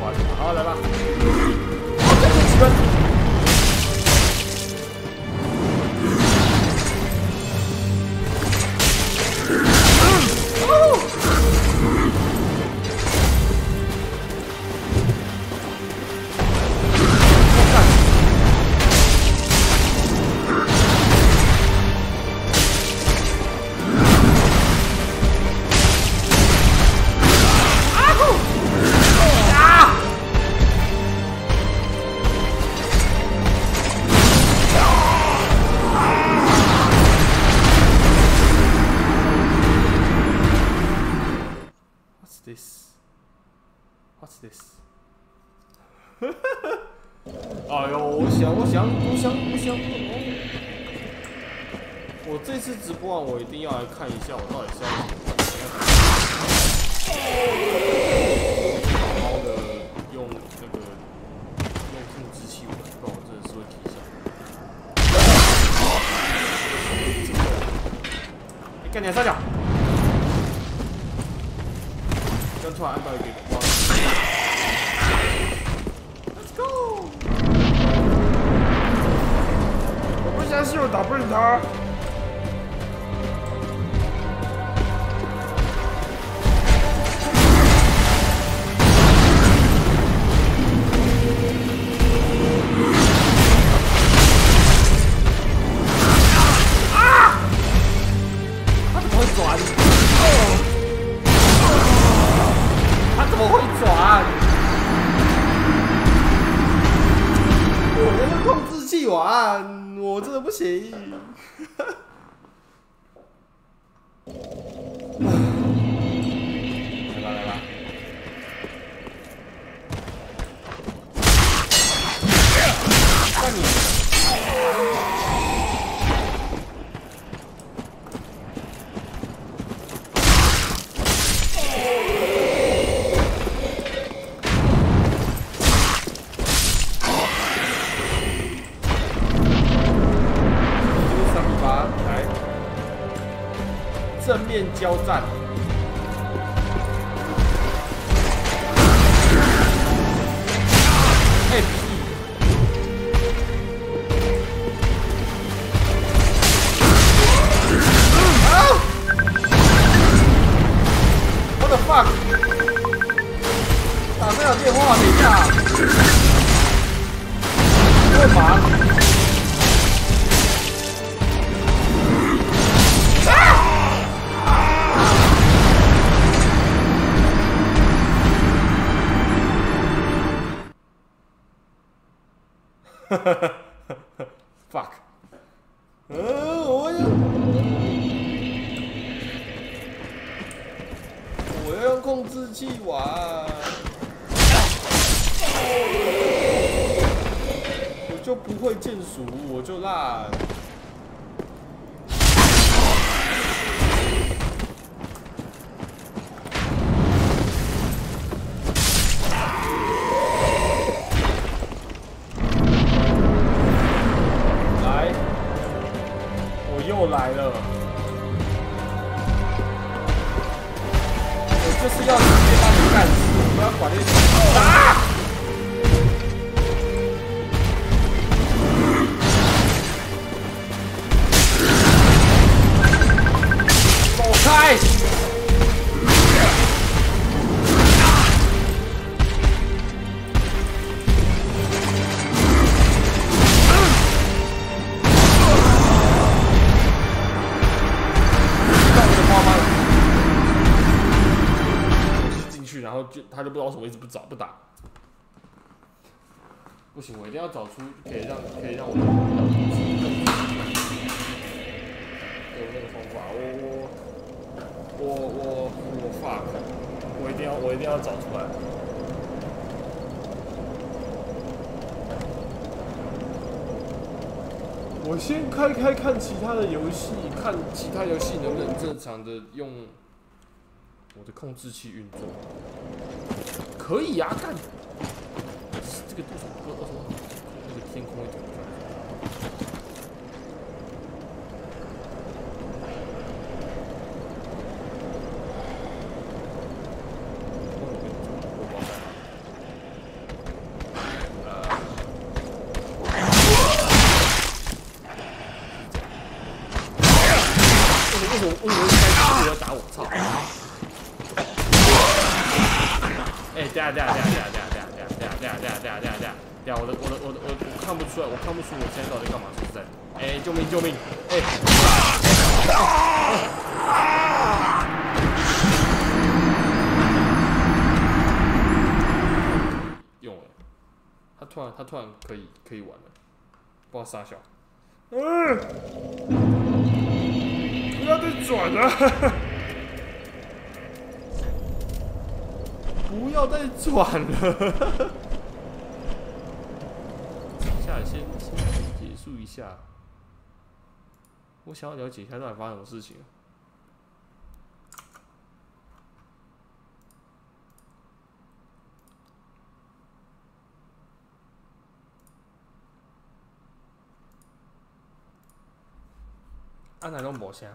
花钱。好，来吧。好，再给几分。 What's this？ 哎呦，我想，我这次直播完，我一定要来看一下，我到底是要好好的用那个控制器，不然我真的是会提上。你干点三角，刚突然按到一个。 Let's go！ 我不相信我打不赢他。啊！他怎么会转？他怎么会转？ 我那个控制器玩，我真的不行。来吧来吧，看你。正面交战，哎屁！啊 ！What the fuck！ 打不了电话，等一下，干嘛？ fuck， 我要用控制器玩，我就不会键鼠，我就烂。又来了！我就是要直接把你干死，我不要管那些。啊！走开！然后他就不知道为什么一直不打，不行，我一定要找出可以让我有那个方法。我 fuck， 我一定要找出来。我先开看其他的游戏，看其他游戏能不能正常的用我的控制器运作。可以呀、啊，干！这个对手那个天空一点。 等下，我看不出来，我现在到底干嘛？说实在的，哎，救命！哎，用了，他突然可以玩了，不知道傻小，不要再转了。不要再转了，下来先结束一下。我想要了解一下到底发生什么事情。哪拢无声？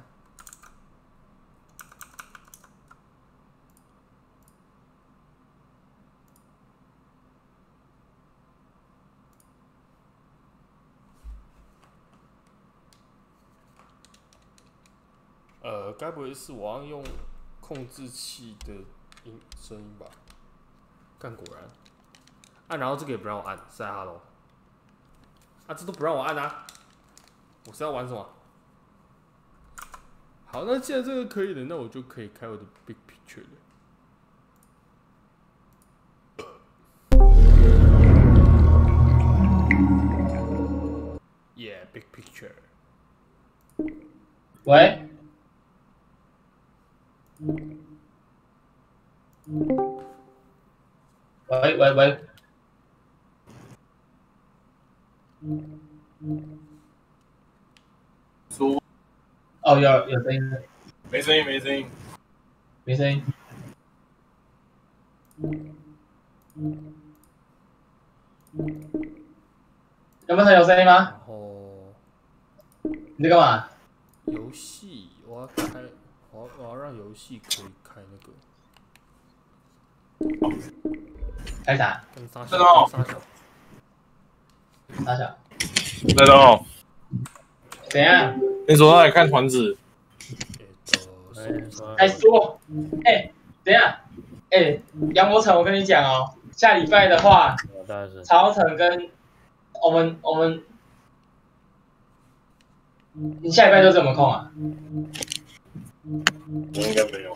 该不会是我要用控制器的声音吧？干果然，然后这个也不让我按，塞哈喽，这都不让我按啊！我是要玩什么？好，那既然这个可以的，那我就可以开我的 Big Picture 了。Yeah, Big Picture。 喂。喂。 说。 哦，有声音。 没声音。 有没有声音吗？ 然后你在干嘛？ 游戏，我要让游戏可以开那个。 开啥？ 傻小。 那种。 怎样？ 你手上来看团子。 还说，等一下，杨博成，我跟你讲哦，下礼拜的话，曹成跟我们，你下礼拜都怎么空啊？ 我应该没有。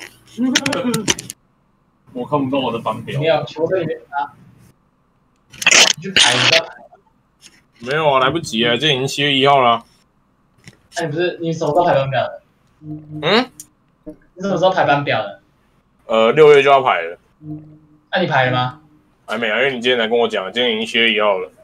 我看不到我的班表。 没有，球队里面啊，你去排，你知道排？ 没有啊，来不及啊，这已经7月1号了。 那你不是你什么时候排班表的？你什么时候排班表的 ？6月就要排了。 那你排了吗？ 还没啊，因为你今天才跟我讲，今天已经7月1号了。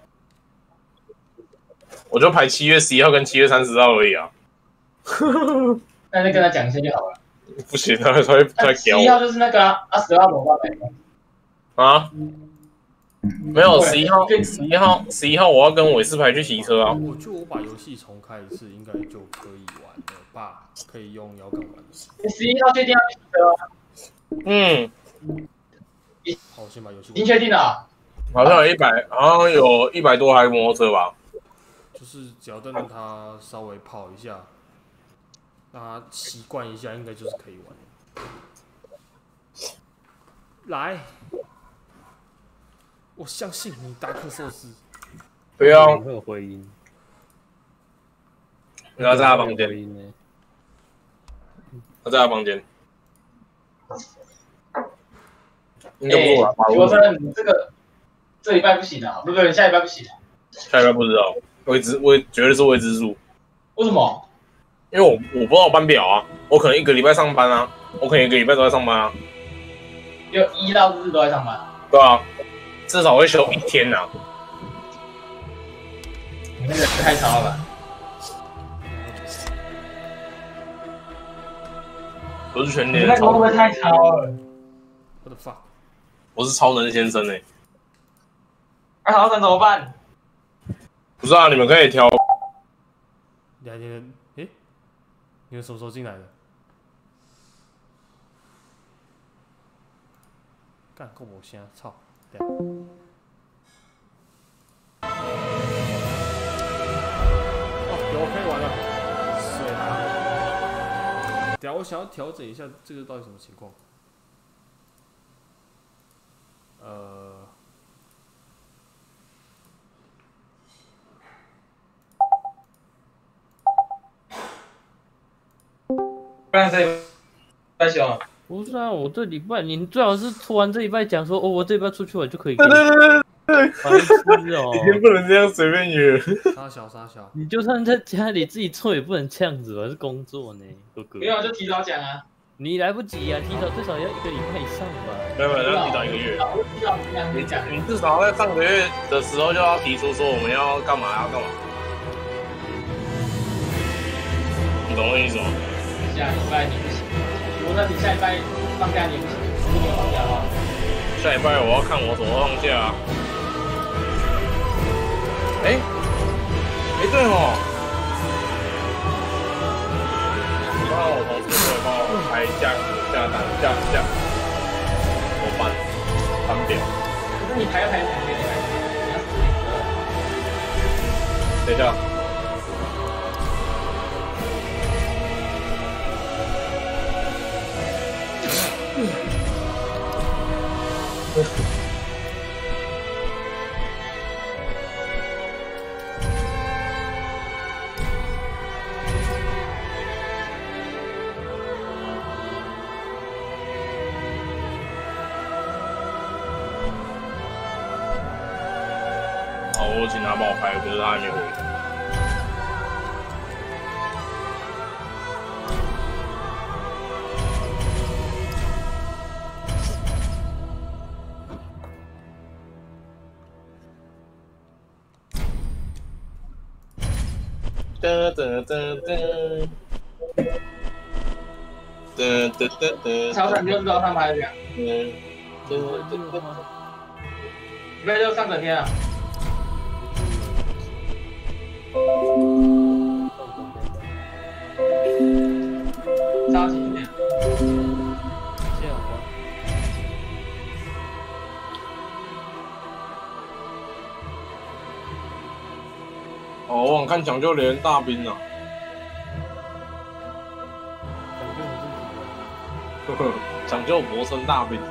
我就排7月11号跟7月30号而已啊。 那就跟他讲一下就好了。 不行啊，他会屌我。 11号就是那个啊，10号怎么办？ 啊？没有11号我要跟韦斯牌去洗车啊。 我觉得我把游戏重开一次，应该就可以玩了吧？可以用摇杆玩了。 你11号确定要去洗车？ 好，我先把游戏。 已经确定了。 好像有100多台摩托车吧。 就是只要让它稍微跑一下，让它习惯一下，应该就是可以玩。来。我相信你，达克寿司。 不要。 会有回音。 他在他房间。他在他房间。应该不是我。 我承认你这礼拜不行啊，不是下礼拜不行啊。 下礼拜不知道，绝对是未知数。 为什么？ 因为我不知道我班表啊，我可能1个礼拜上班啊，我可能1个礼拜都在上班啊。 就1到4都在上班。 对啊。至少会休1天呐、啊。 你那个太超了吧？ 不是全年。 你那个会不会太超了 ？What the fuck？ 我是超能先生哎、 那超能怎么办？ 不是啊，你们可以挑。 你们什么时候进来的？干够我先操！有可以玩了，水啊！等下我想要调整一下这个到底什么情况？ 不然这太凶了。 不是啊，我这礼拜你最好是突然这礼拜讲说，哦，我这礼拜出去玩就可以。 对， 白痴哦！ 已经不能这样随便约。 傻小， 你就算在家里自己做也不能这样子吧，是工作呢，哥哥。 没有就提早讲啊。 你来不及啊，提早最少要1个礼拜以上吧。 没有，要提早1个月。 提早你讲。 你至少在上个月的时候就要提出说我们要干嘛。你懂我意思吗？ 下礼拜你不行，我说你下礼拜放假你不行，你没有放假的话， 下礼拜我要看我怎么放假啊。对哦，刚刚我同事会帮我排假多半班表。 可是你排2天，你要等一下。好，我请他帮我拍，可是他还没回。 超短就知道他排2。礼拜6上整天啊。超级天。 这样吗？ 哦，我想看抢救连大兵啊！抢救博生大兵。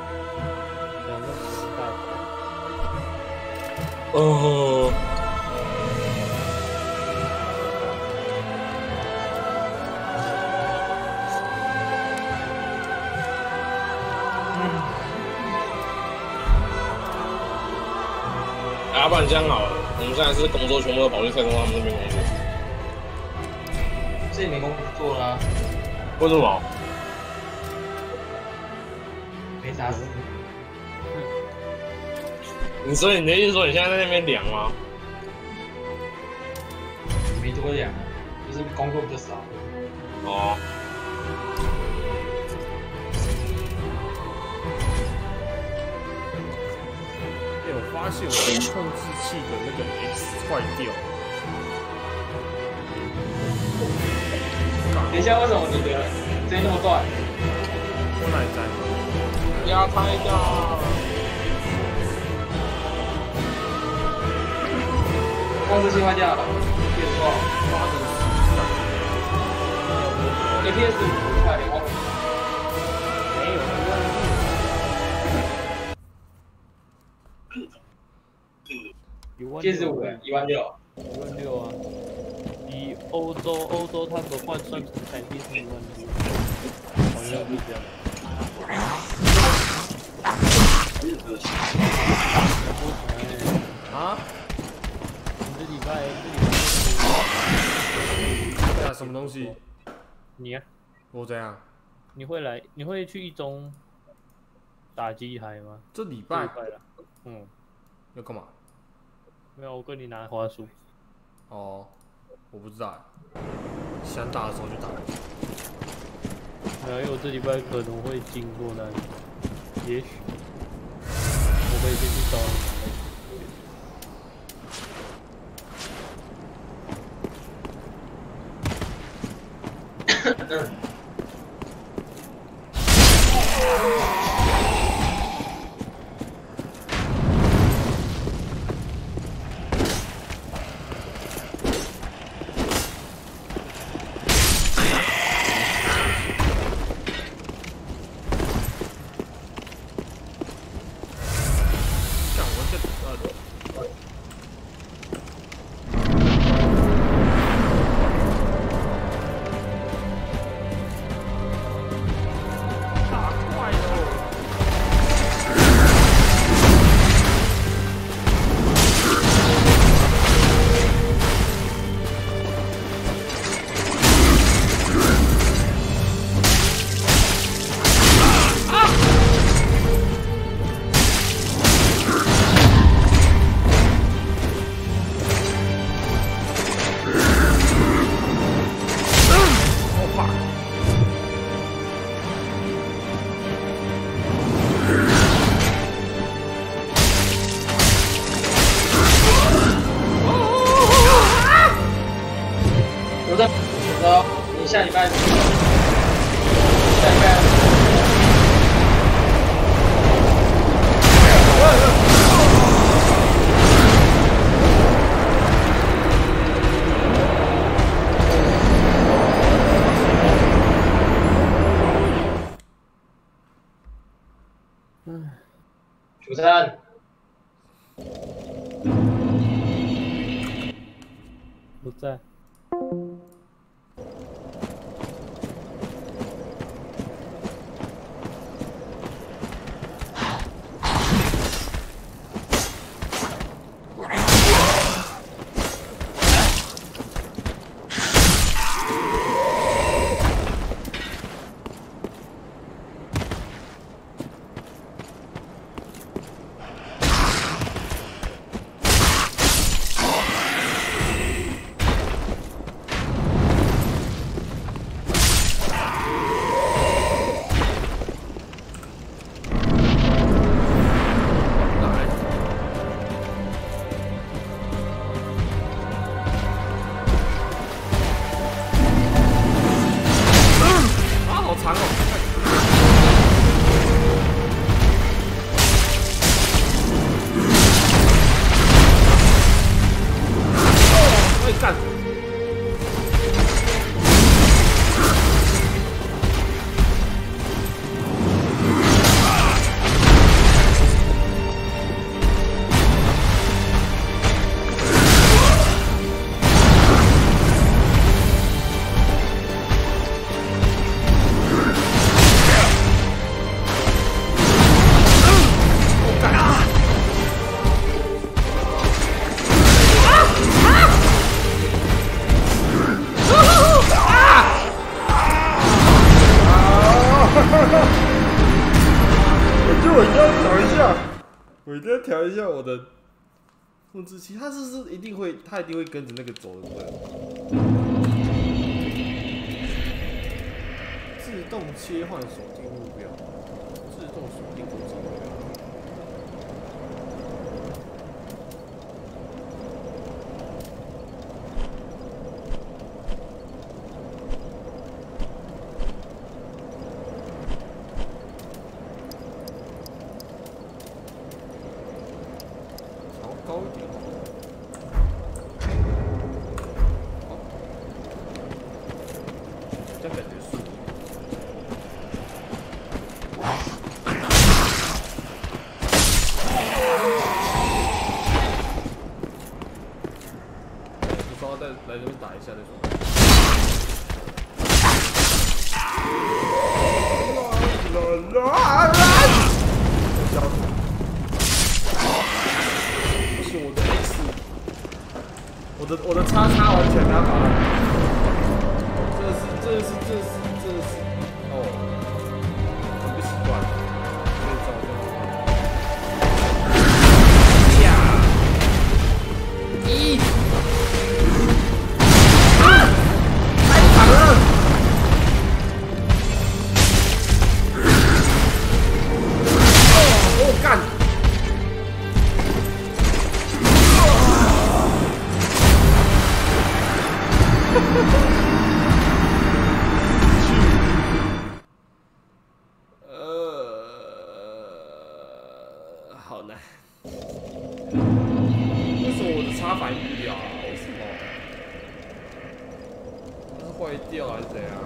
不然这样好了，我们现在是工作全部都跑去蔡东他们那边工作。 这里没工作啦。 为什么？ 没啥事。 所以你的意思说你现在在那边凉吗？ 没多凉，就是工作比较少。 哦。 我发现我的控制器的那个 X 坏掉。 等一下，为什么你的声音那么断？ 我哪在？ 压胎的。 控制器坏掉了，别说。PS5快点忘。 没有。 PS5 16000。 16000啊，以欧洲他们换算成台币是16000，好像是这样。啊？你这礼拜对啊，什么东西？ 你啊？ 我怎样？ 你会去一中打机台吗？ 这礼拜了。嗯。 要干嘛？ 没有，我跟你拿花束。 哦，我不知道，想打的时候就打。 没有，因为我这礼拜可能会经过那里，也许我可以先去找你。 下礼拜。主持人， 不在。 我一定要调一下我的控制器，它一定会跟着那个走的，对。自动切换锁定目标，自动锁定攻击目标。高一点，好，这样感觉顺利。就稍微再来这边打一下再说。我的叉叉完全没办法了，这是哦，很不习惯，可以照这样。呀，太惨了！哦干！好难。为什么我的插反应不了啊？为什么？是坏掉还是怎样？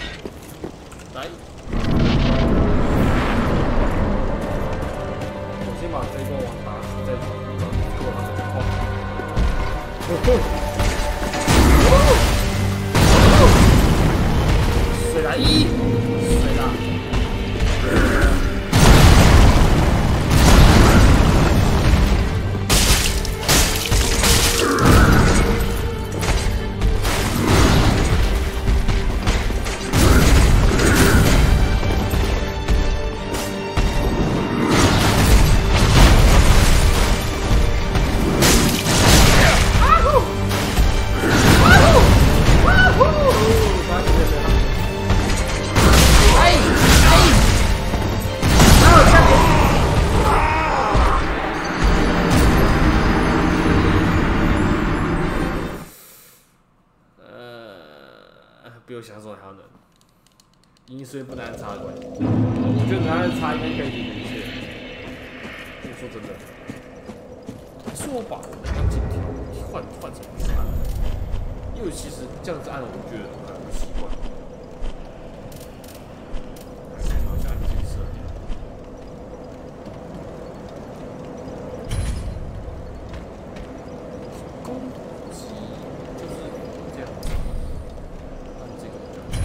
来， 比我想象中还要难。因为不能按插的关系，我觉得能按插应该可以解决一切。我说真的，还是我把按键换成不是按，因为其实这样子按，我觉得很不习惯。好像按金色。攻击就是这样，按这个。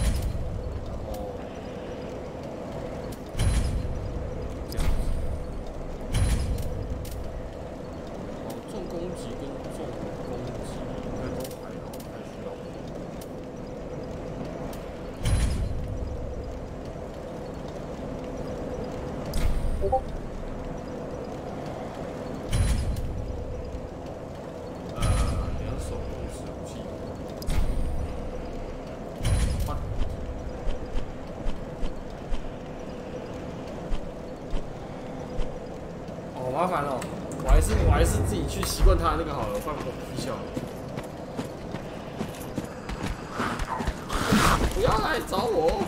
攻击跟重攻击应该都还好，不太需要。两手控制武器。换。好麻烦哦。 我还是自己去习惯它那个好了，不然我皮小。不要来找我！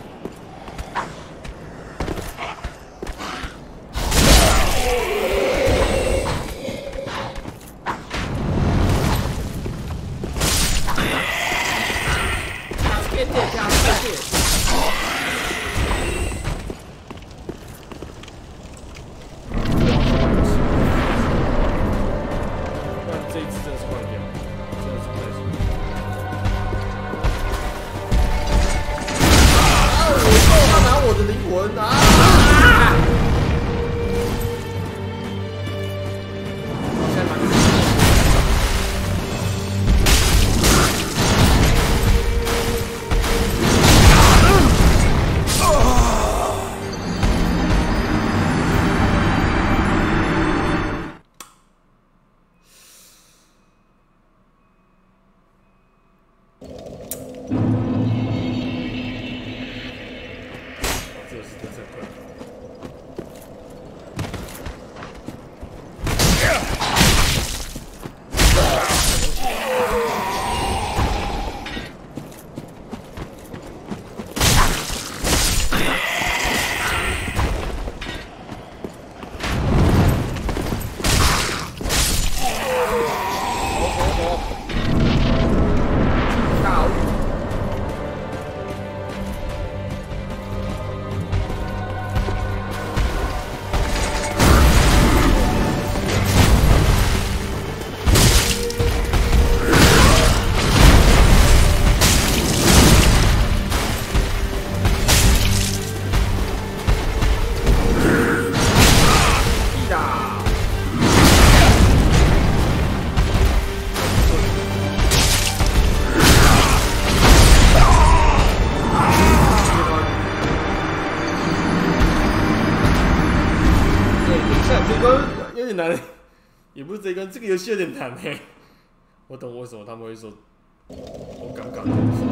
难，也不是这个游戏有点难嘿。我懂为什么他们会说我刚刚的。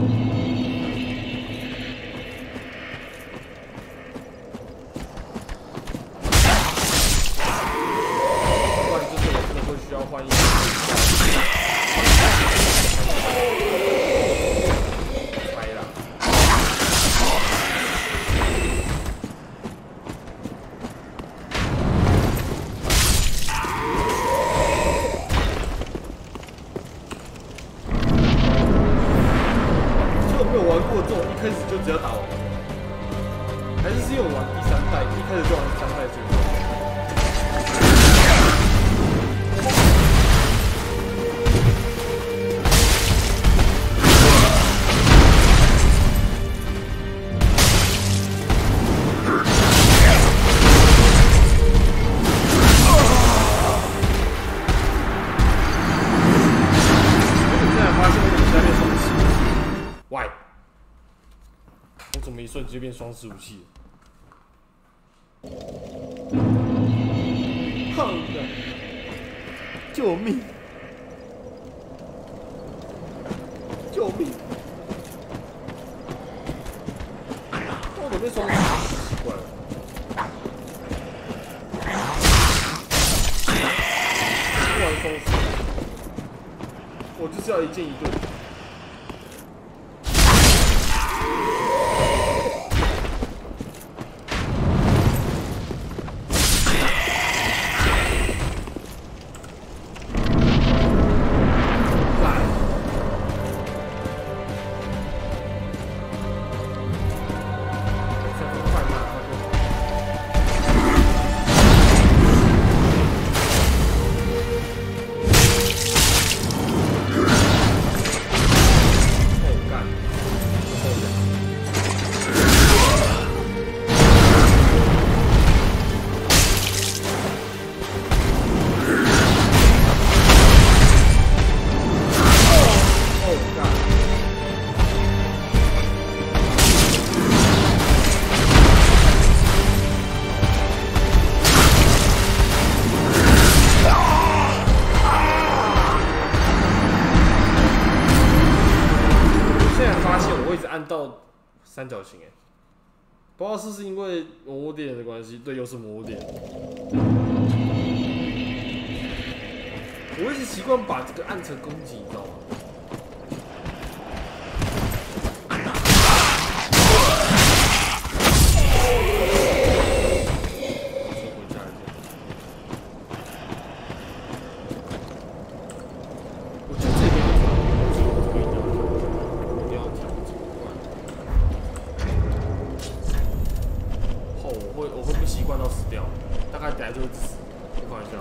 不然就是我真的会需要换一个。歪了。一开始就只要打王，还是因为我玩第3代，一开始就玩3代最多。我现在发现我下面双击 ，Why？ 我怎么一瞬间就变双持武器了？好的，救命！救命！我怎么变双持？奇怪了。不玩双持，我就是要一剑一盾。 位置按到三角形不知道是因为魔点的关系，对，又是魔点。我一直习惯把这个按成攻击，你知道吗？我会不习惯到死掉，大概等下就会死。开玩笑。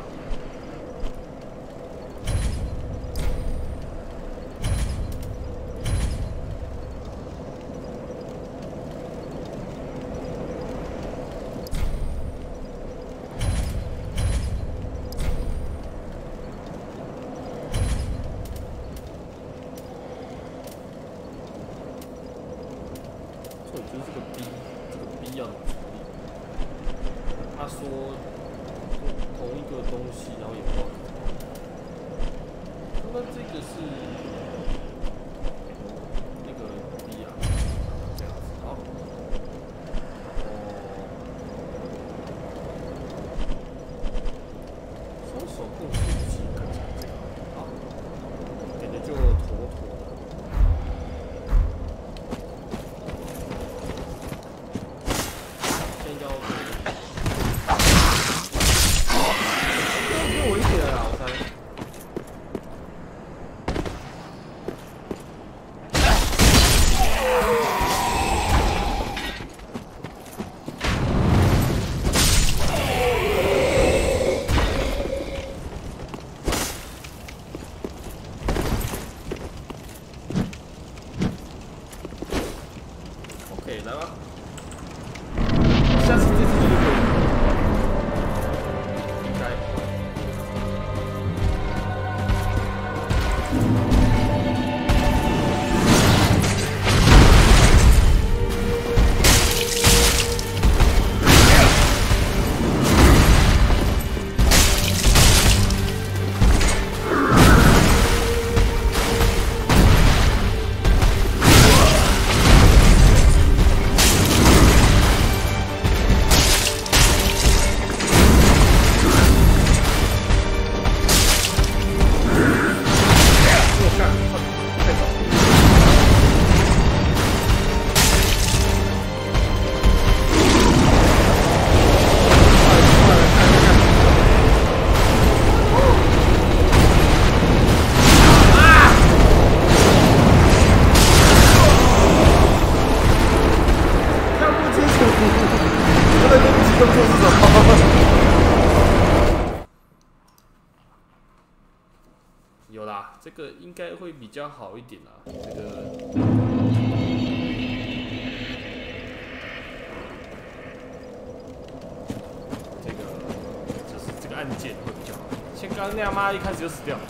我觉得这个 B 要。他说同一个东西，然后也不知道。那这个是那个 B 啊，这样子好。双手控制器看起来这个好，点的就妥妥的。先要。OK， 来吧，下次这次就可以，应该。有啦，这个应该会比较好一点啦。就是这个按键会比较好。像刚刚那样妈一开始就死掉，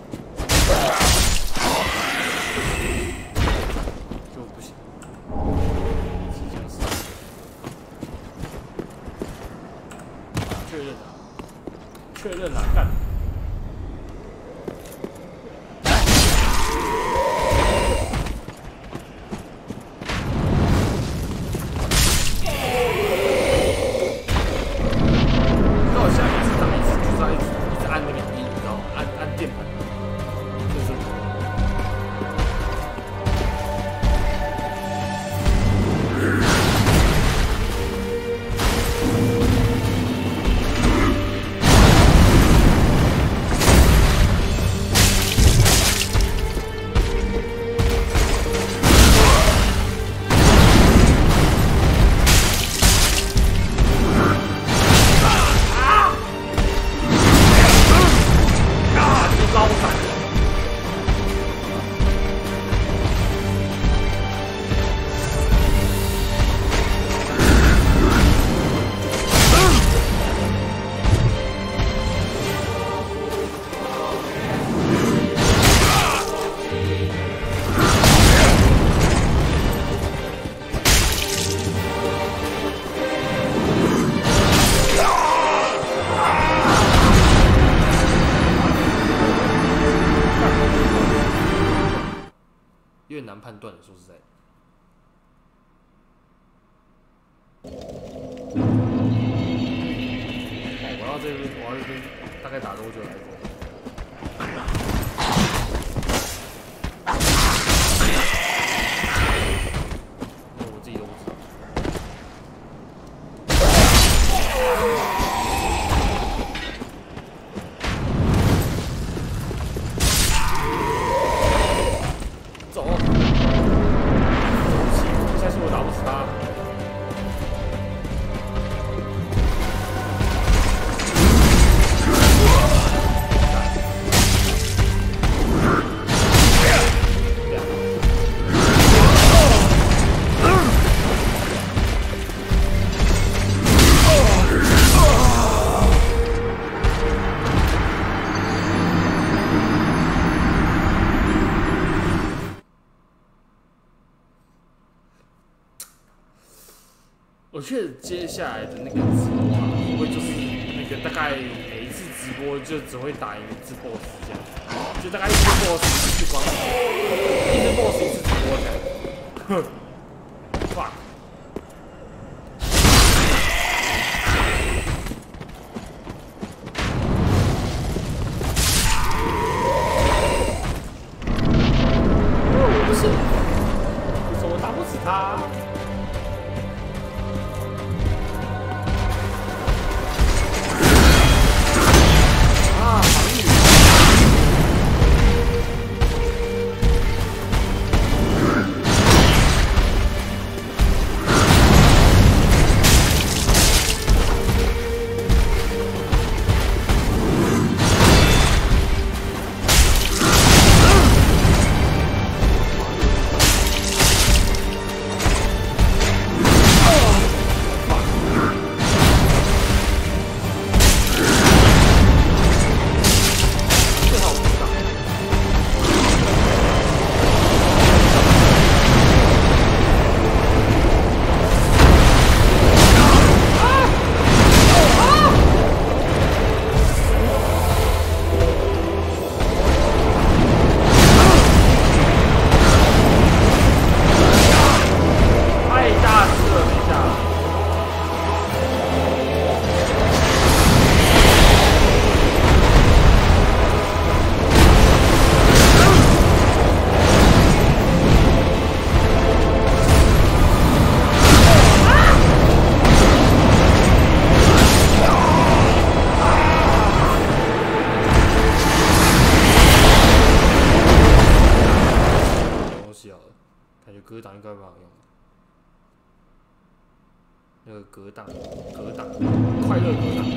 就不行。确认啊，干！那我现在一直按那个一，你知道吗？按键盘，就是。有点难判断的，说实在。 这边大概打多久来过？我自己都不知道。走，下次我打不死他。我觉得接下来的那个直播啊，会不会就是那个大概每一次直播就只会打赢一次 BOSS 这样，就大概一次 BOSS 一次光，一次 BOSS 一次直播这样。哼 ，fuck。不是，为什么打不死他？格挡应该蛮好用的。那个格挡，快乐格挡。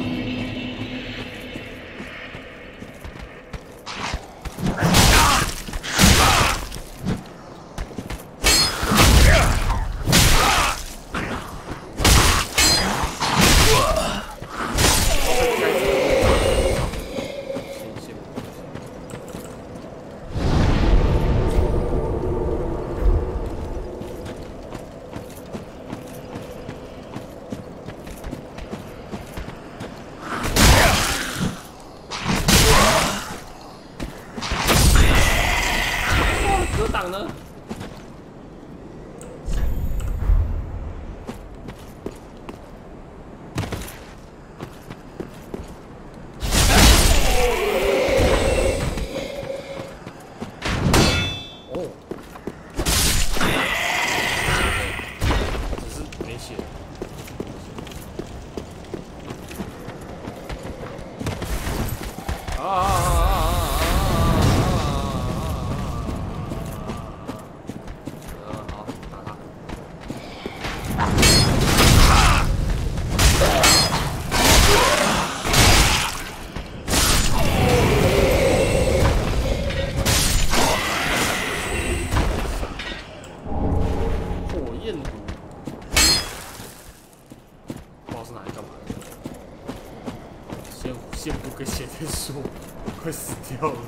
快死掉了！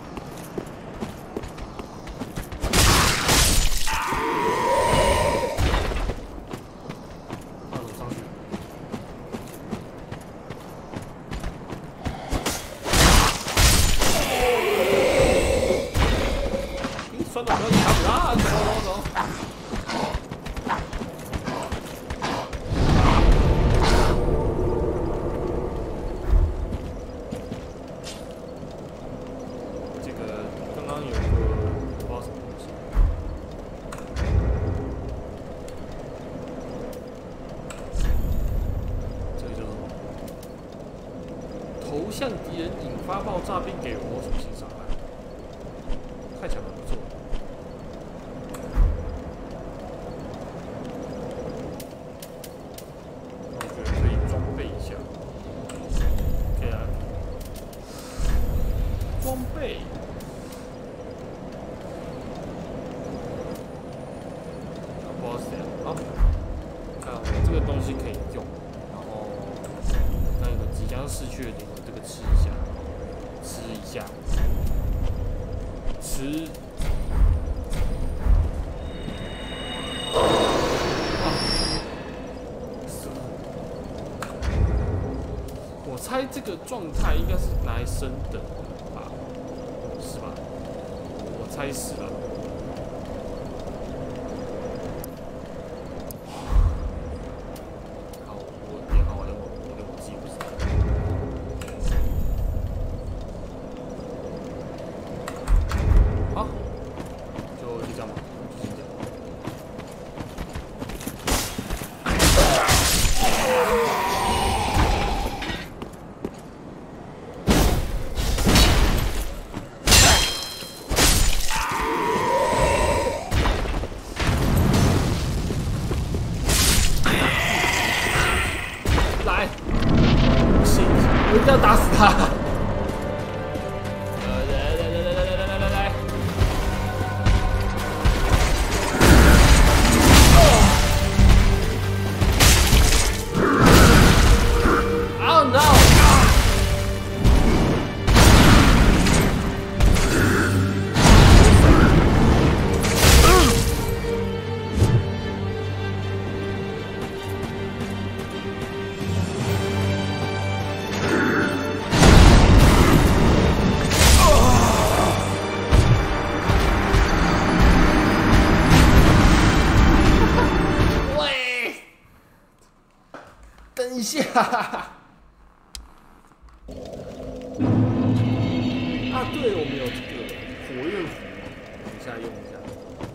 怎么上去？酸的不要抢啊！走。 向敌人引发爆炸并给我属性伤害，看起来蛮不错。我觉得可以装备一下。可以啊，装备。不知道是怎样。好，看我这个东西可以用，然后那个即将逝去的灵魂，这个吃一下，吃一下，吃。我猜这个状态应该是拿来升等的吧，是吧？我猜是啦。好，我点好我的武器不是。好，就这样吧，就先这样。我一定要打死他！来！Oh no！ 等一下，啊，对，我们有这个火焰斧，等一下用一下。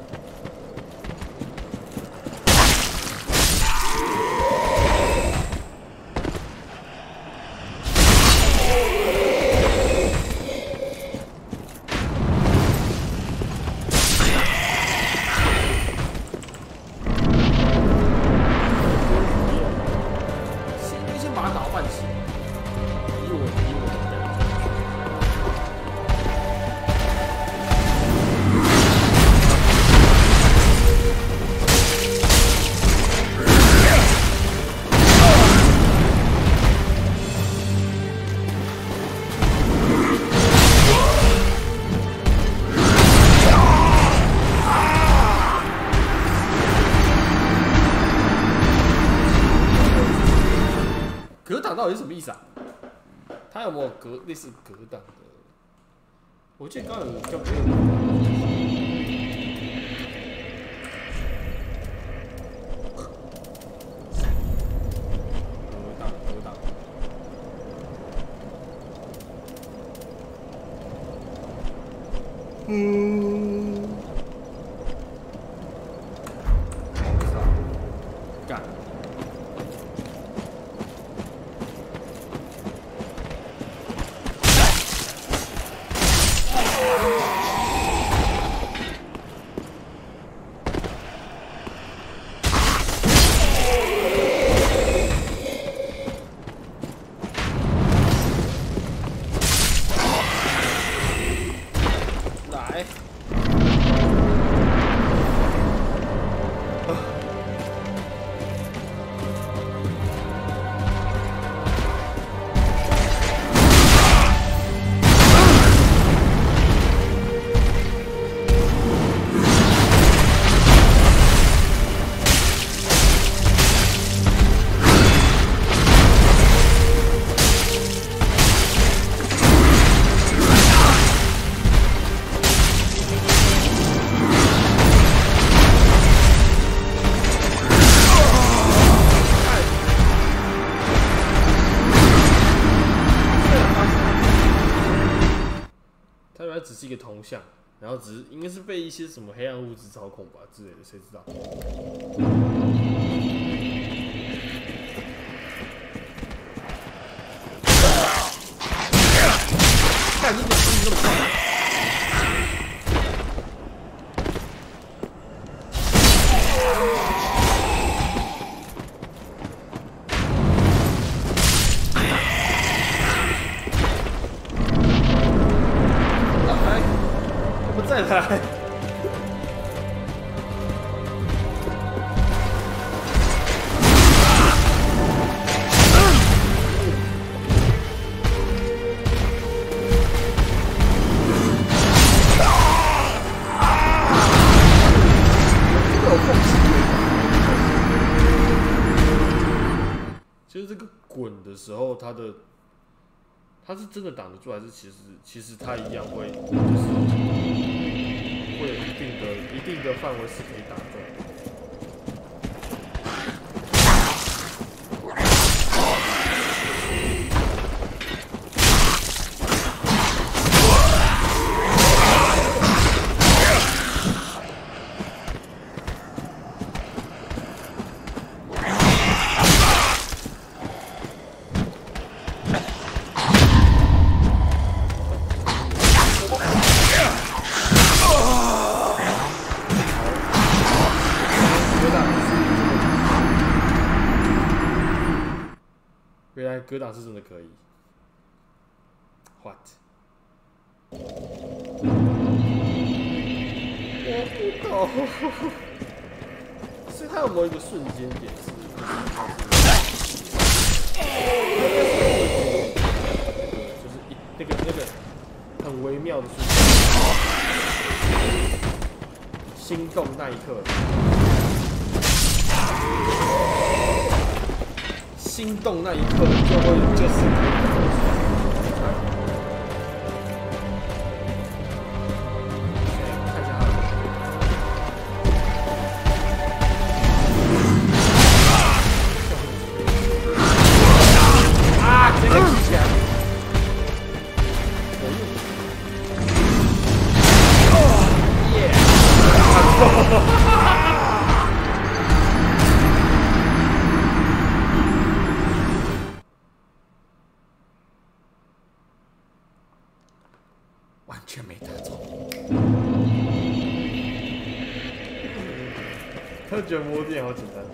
把它打唤起，以我的格挡到底是什么意思啊？它有没有类似格挡的？我记得刚刚有叫格挡。不知道，干。来，它原来只是一个铜像，然后只是应该是被一些什么黑暗物质操控吧之类的，谁知道？ 来。就是这个滚的时候，他是真的挡得住，还是其实他一样会就是会有一定的范围是可以打中的。原来格挡是真的可以 ，what？ 我不懂，所以他有没有一个瞬间点是，就是那个很微妙的瞬间，心动那一刻。心动那一刻，就是可以看一下他啊，这个举起来，完全没打中。他觉得摸电好简单。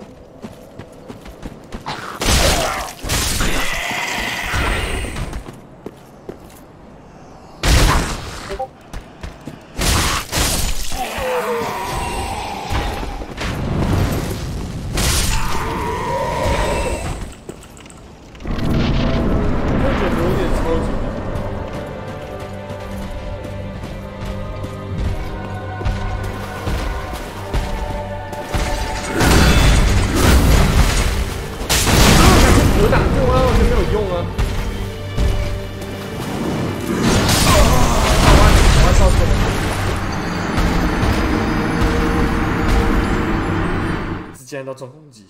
竟然到重攻击。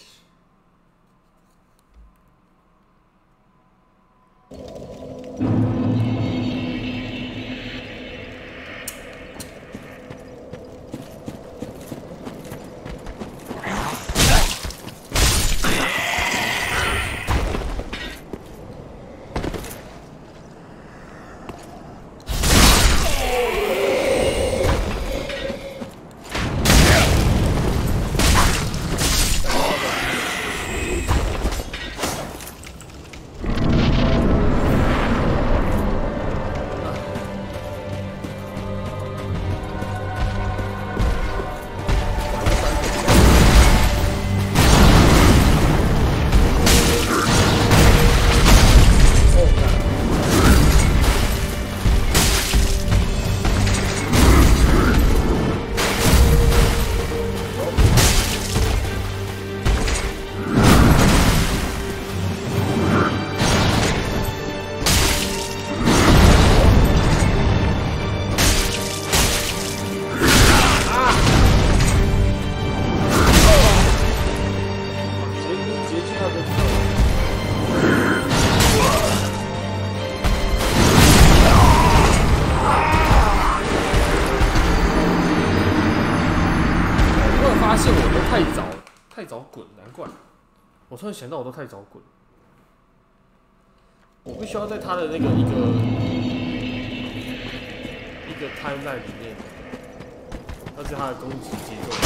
太早滚，难怪。我突然想到，我都太早滚。我必须要在他的那个一个 timeline 里面，而且他的攻击节奏。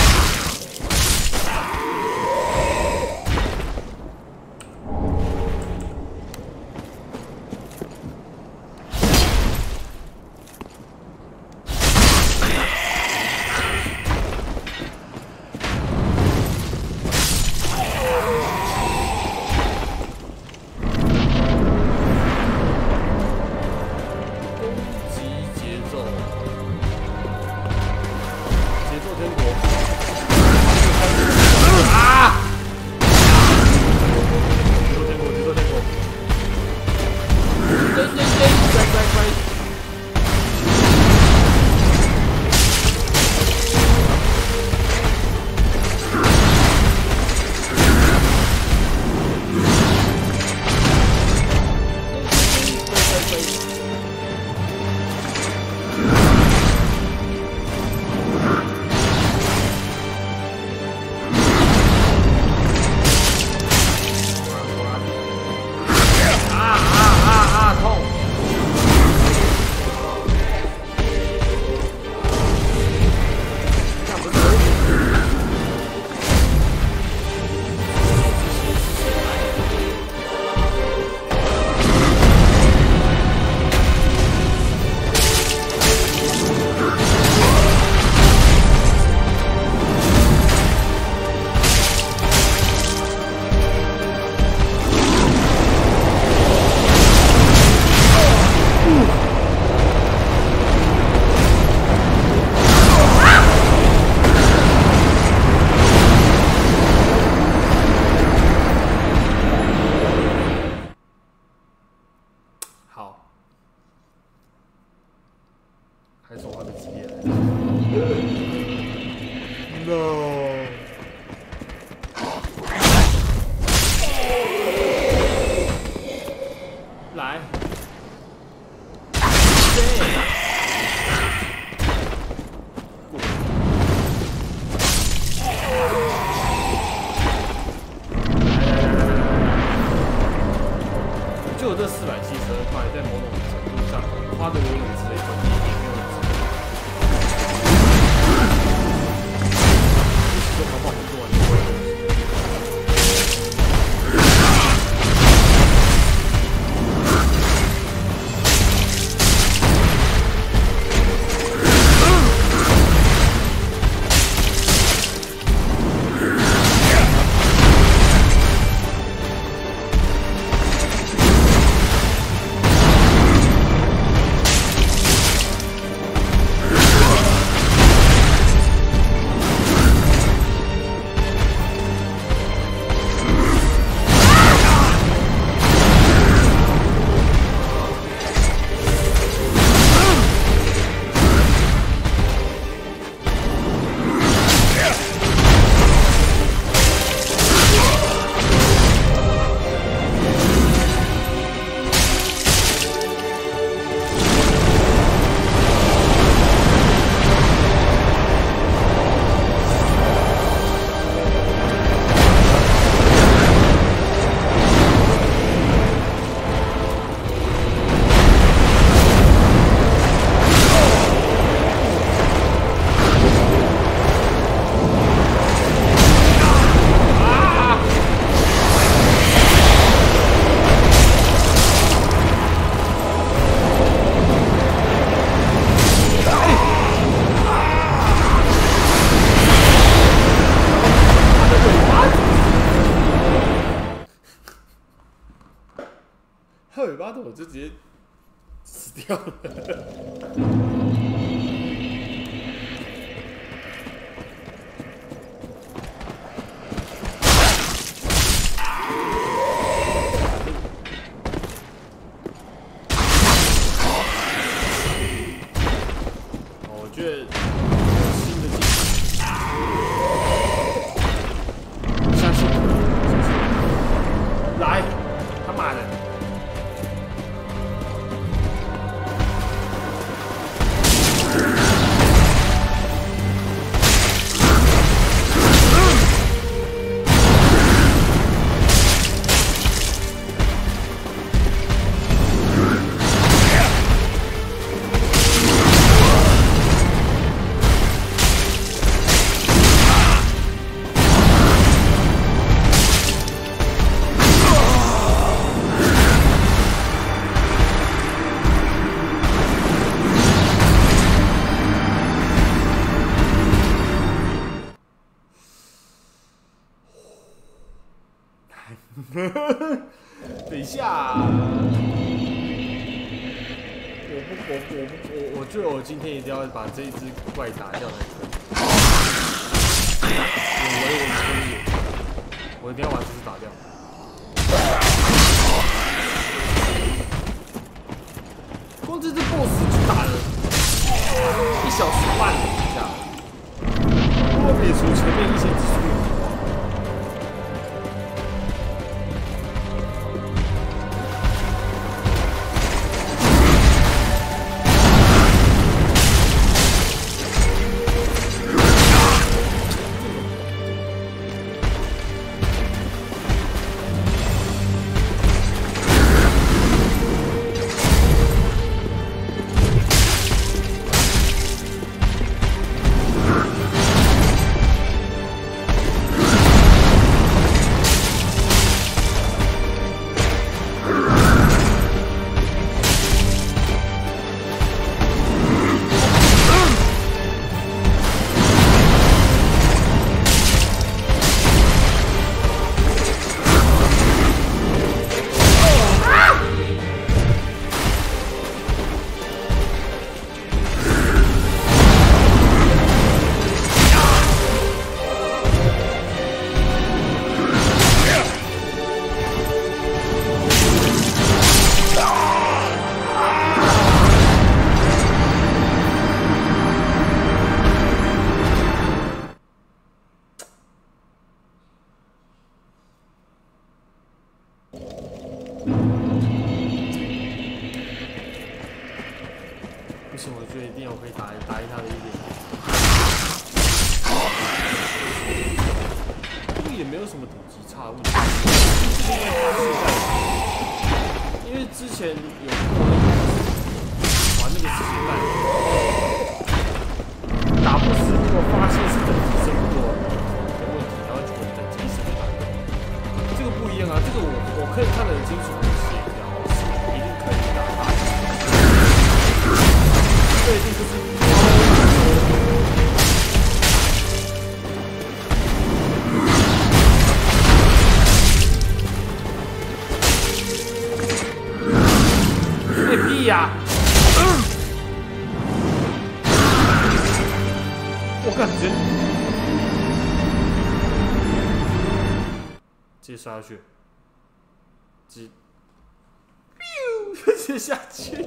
了这472块，在某种程度上花的我有值的一分，也没有值。就好不好做完就会了。它尾巴头我就直接死掉了。我觉得新的技能，相信来，他妈的！等一下，我觉得我今天一定要把这一只怪打掉才可以。我一定要把这只打掉。光这只 BOSS 就打了1小时半了，这样。如果撇除前面一些技术。不行，我觉得一定我可以打赢他的一点。这个也没有什么等级差的问题。 因为之前有过那个玩那个时代，打不死，如果发现是等级升过的问题，然后就会等级升打的。这个不一样啊，这个我可以看得很清楚的协调是一定可以打大的，这一定就是。 屁呀！我感觉直接杀下去，直接下去。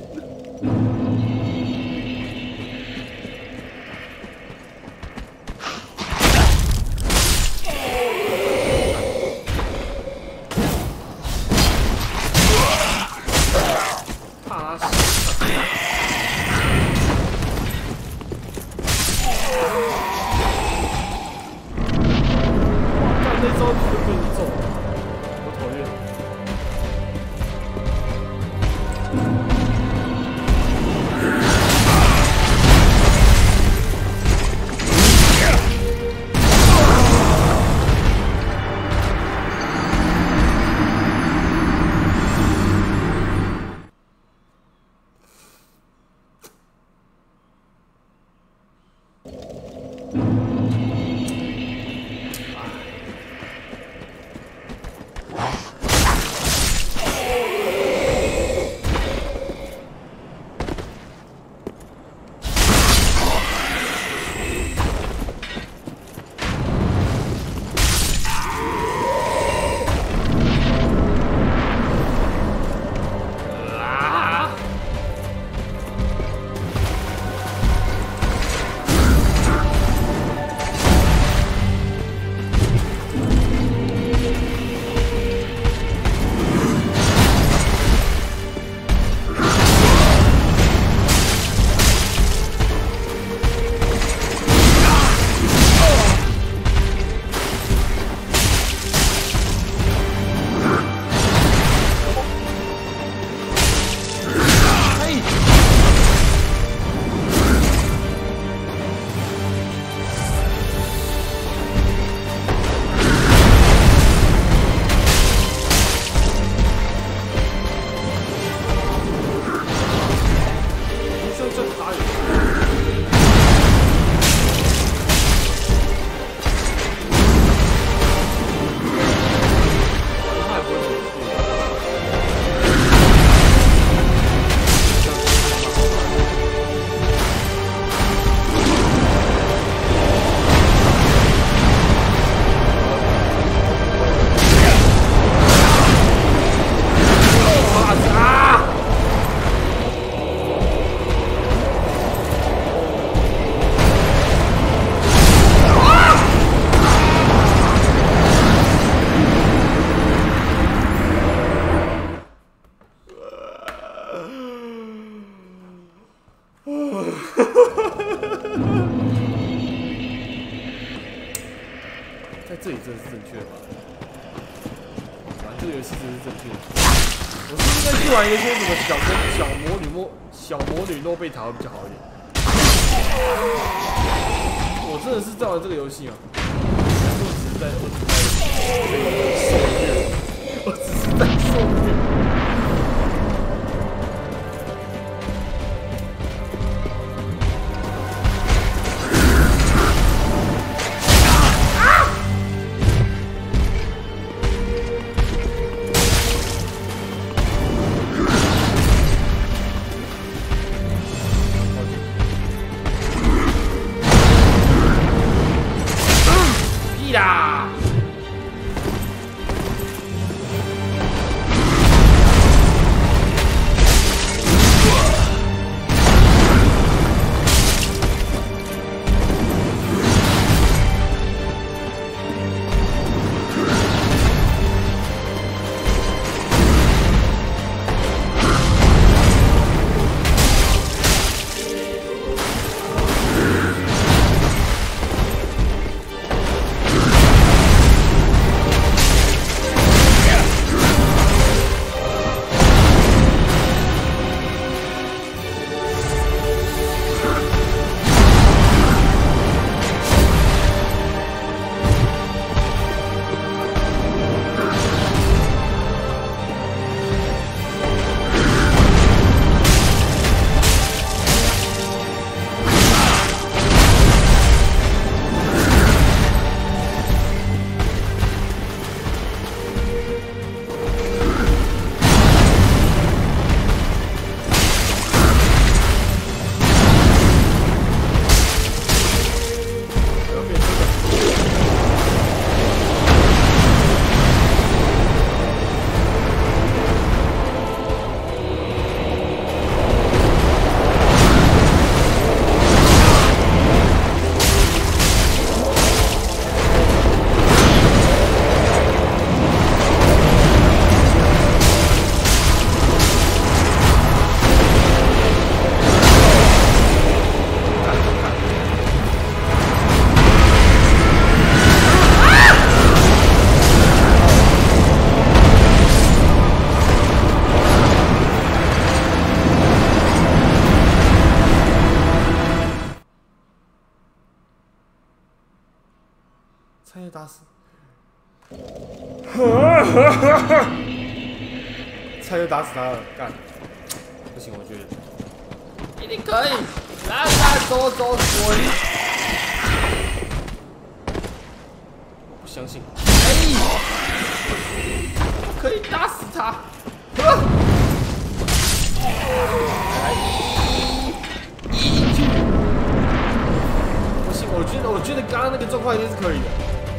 在这里真的是正确的吧？玩这个游戏真是正确的。我是应该去玩一个说什么小魔女诺贝塔会比较好一点。我真的是在玩这个游戏吗？我只是在受虐。呀！ 差点打死他了，干！不行，我觉得一定可以，来走滚！我不相信，可以打死他！不行，我觉得刚刚那个状况一定是可以的。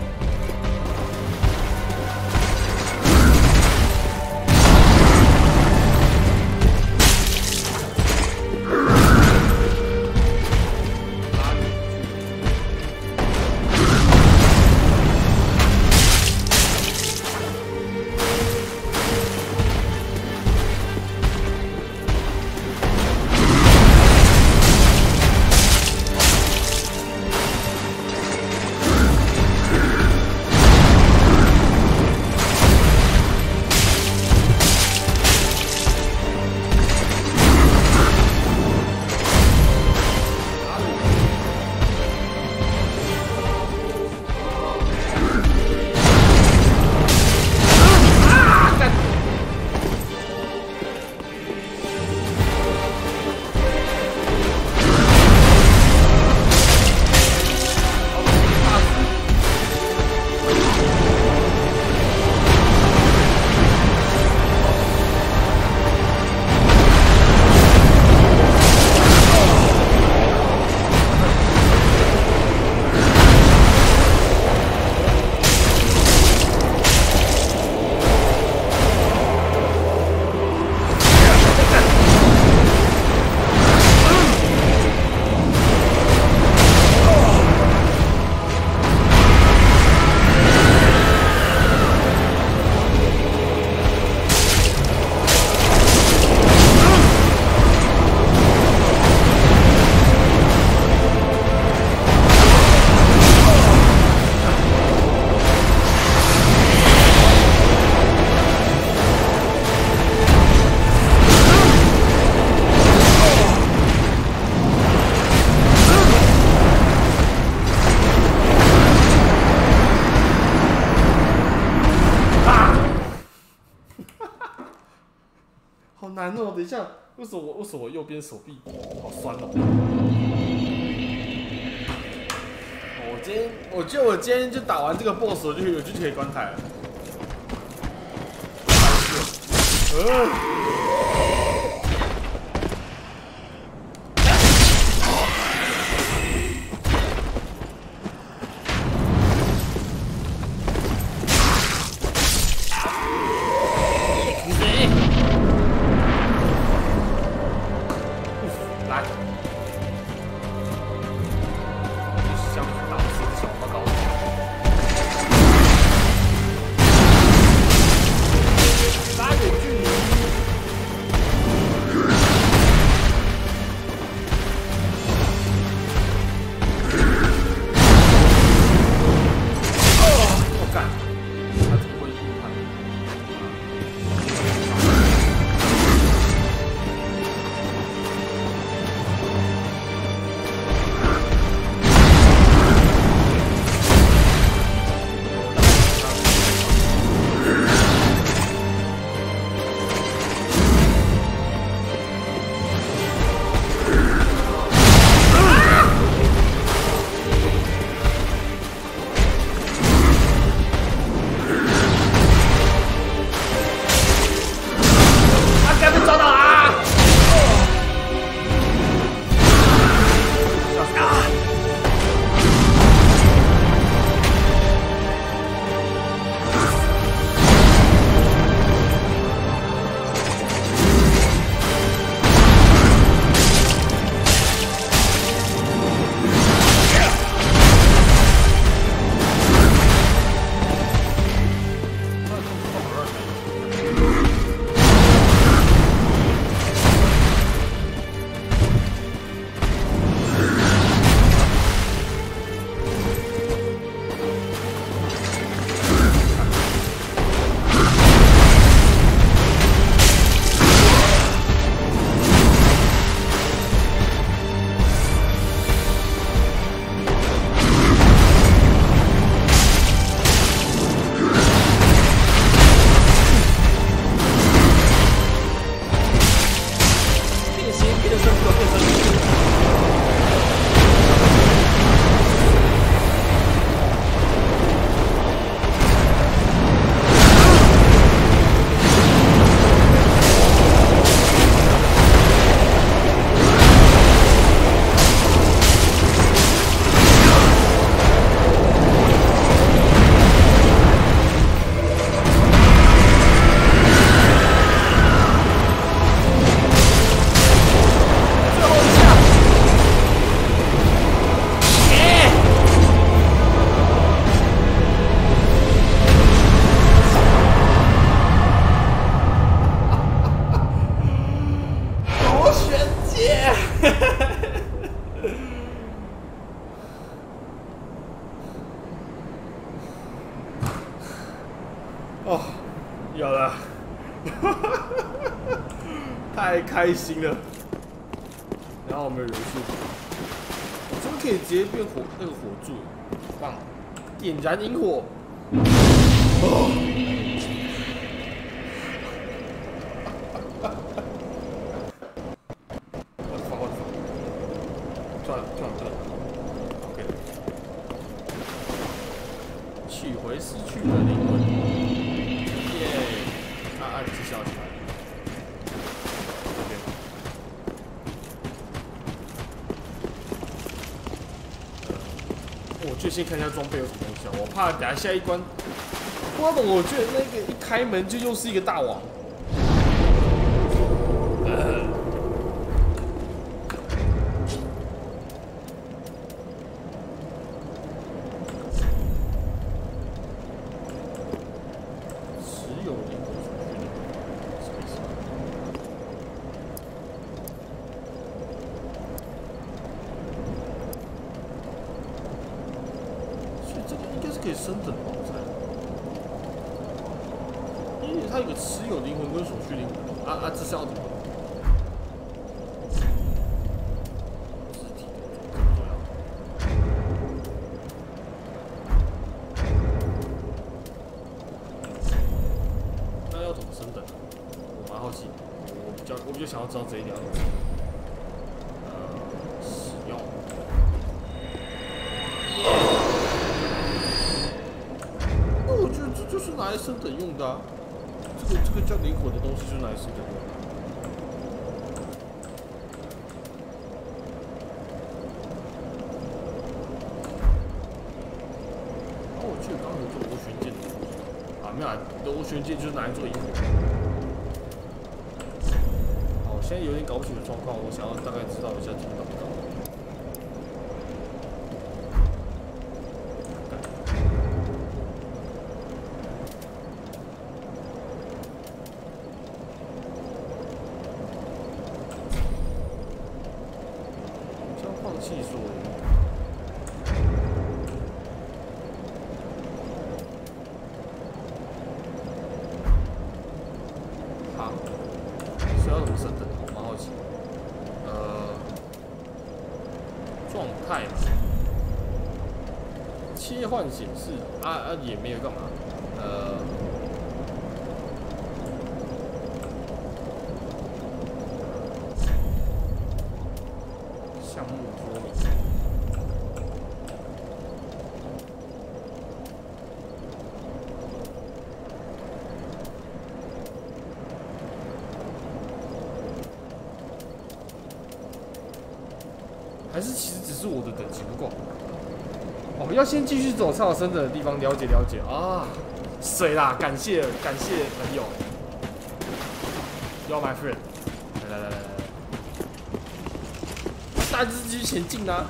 好难哦！等一下，为什么我右边手臂好酸哦？我觉得我今天就打完这个 BOSS， 我就可以关台了。 哦，有了，太开心了。然后我们有元素，我这边可以直接变火那个火柱，棒！点燃萤火。哦。算了，OK。取回死去的灵魂。耶！按直销起来。我就先看一下装备有什么东西啊，我怕等下一关，不知道怎么，我觉得那个一开门就又是一个大王。可以升等宝材，因为它有个持有灵魂跟所需灵魂这是要怎么？肢体这么重要？那要怎么升等？我蛮好奇，我比较想要知道这一点。使用。我觉得这就是拿来升等用的啊，这个叫灵魂的东西就是拿来升等用的。我记得刚刚有做螺旋剑的东西啊，没有啊，螺旋剑就是拿来做萤火。好，我现在有点搞不清楚状况，我想要大概知道一下这个搞不搞。技术，好，是要怎么升等？我蛮好奇。状态嘛，切换显示也没有干嘛。项目说明。还是其实只是我的等级不够。哦，要先继续走才有升等的地方，了解啊。水啦，感谢朋友。You're my friend。来。大家继续前进啊！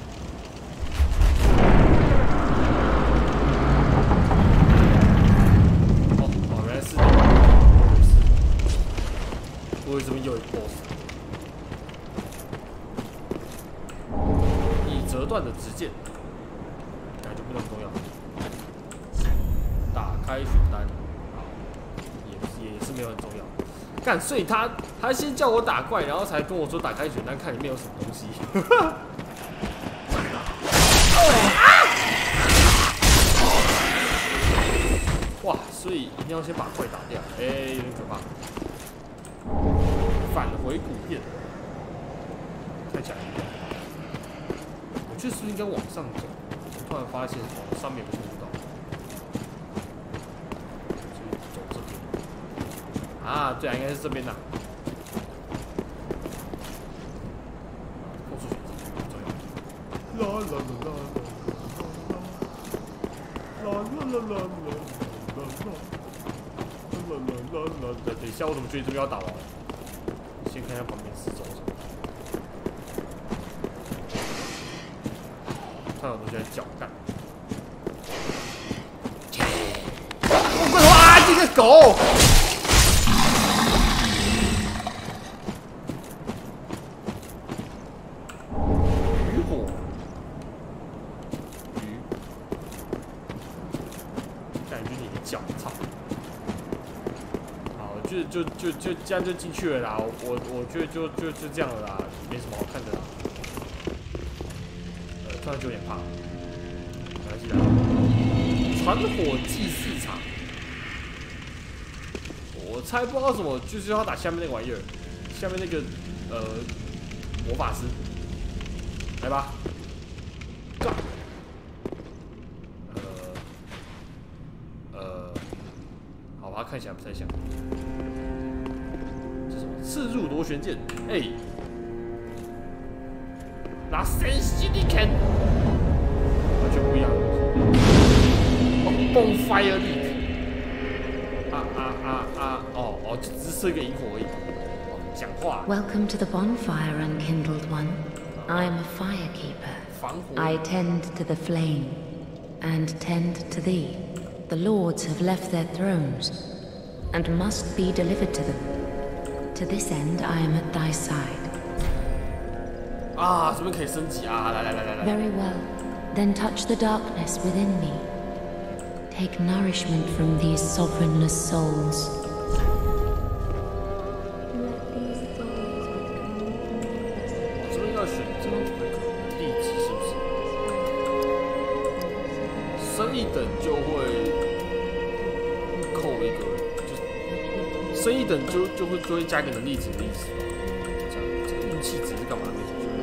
哦，原来是，我为什么又有 BOSS？ 已折断的直剑，感觉不那么重要。打开选单，好，也是没有很重要。干，所以他先叫我打怪，然后才跟我说打开选单，看里面有什么东西。哇，所以一定要先把怪打掉，有点可怕。返回古片，太强了。我确实应该往上走，我突然发现往上面有步道。走这边。啊，对啊，应该是这边的。等一下，我怎么觉得这边要打完了？先看一下旁边四周什么。看到东西在搅干。哇！这个狗！渔火。鱼。感觉你的脚，操！ 觉得就这样就进去了啦。我觉得就这样了啦，没什么好看的啦。突然就有点怕。没关系的。传火祭祀场，我猜不知道什么，就是要打下面那个玩意儿，下面那个魔法师，来吧。Go。好吧，看起来不太像。这什么刺入螺旋剑？哎、拿神奇的看，完全不一样的东西。哦 ，Bonfire Leap。哦，就只是个萤火而已。哦，讲话。 Welcome to the bonfire, unkindled one. I am a firekeeper. I tend to the flame, and tend to thee. The lords have left their thrones, and must be delivered to them. To this end, I am at thy side. 啊，这边可以升级啊！来。 Very well. Then touch the darkness within me. Take nourishment from these sovereignless souls. 这边要选择地址是不是？升一等就会扣一个，就升一等就会加一个能力值的意思。这样，这个运气值是干嘛的？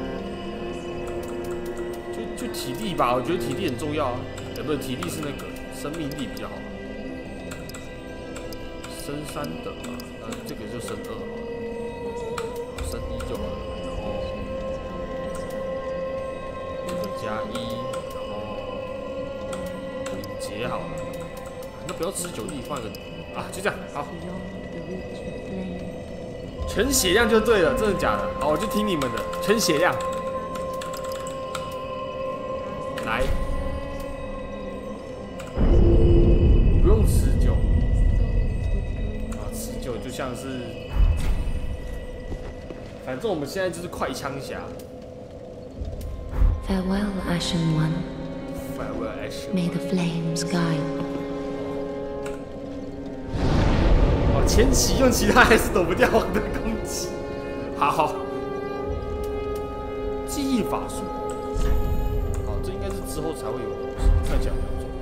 就体力吧，我觉得体力很重要啊。不是体力是那个生命力比较好。升3等吧，这个就升2好了，升1就好了。然后这个加1，然后敏捷好了。那不要持久力，放一个啊，就这样，好。全血量就对了，真的假的？好，我就听你们的，全血量。来，不用持久啊，持久就像是，反正我们现在就是快枪侠。 Farewell, Ashen One. Farewell, Ashen. May the flames guide. 哦，前期用其他还是躲不掉我的攻击。好，记忆法术。之后才会有的东西，看起来比较重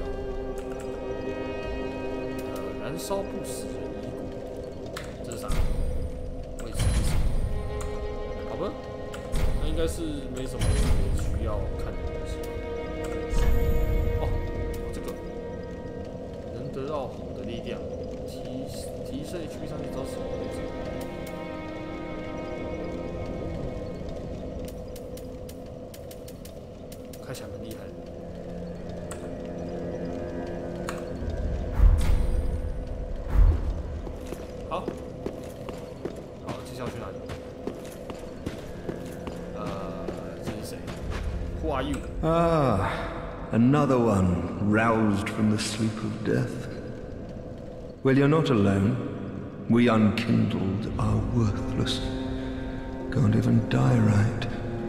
要。燃烧不死人遗骨，这是啥？位置是什么？好吧，那应该是没什么需要看的东西。哦，这个能得到火的力量，提升 HP 上去到什么位置？看起来蛮厉害的。好，接下来去哪里？这是谁 ？Who are you? Ah, another one roused from the sleep of death. Well, you're not alone. We unkindled are worthless. Can't even die right.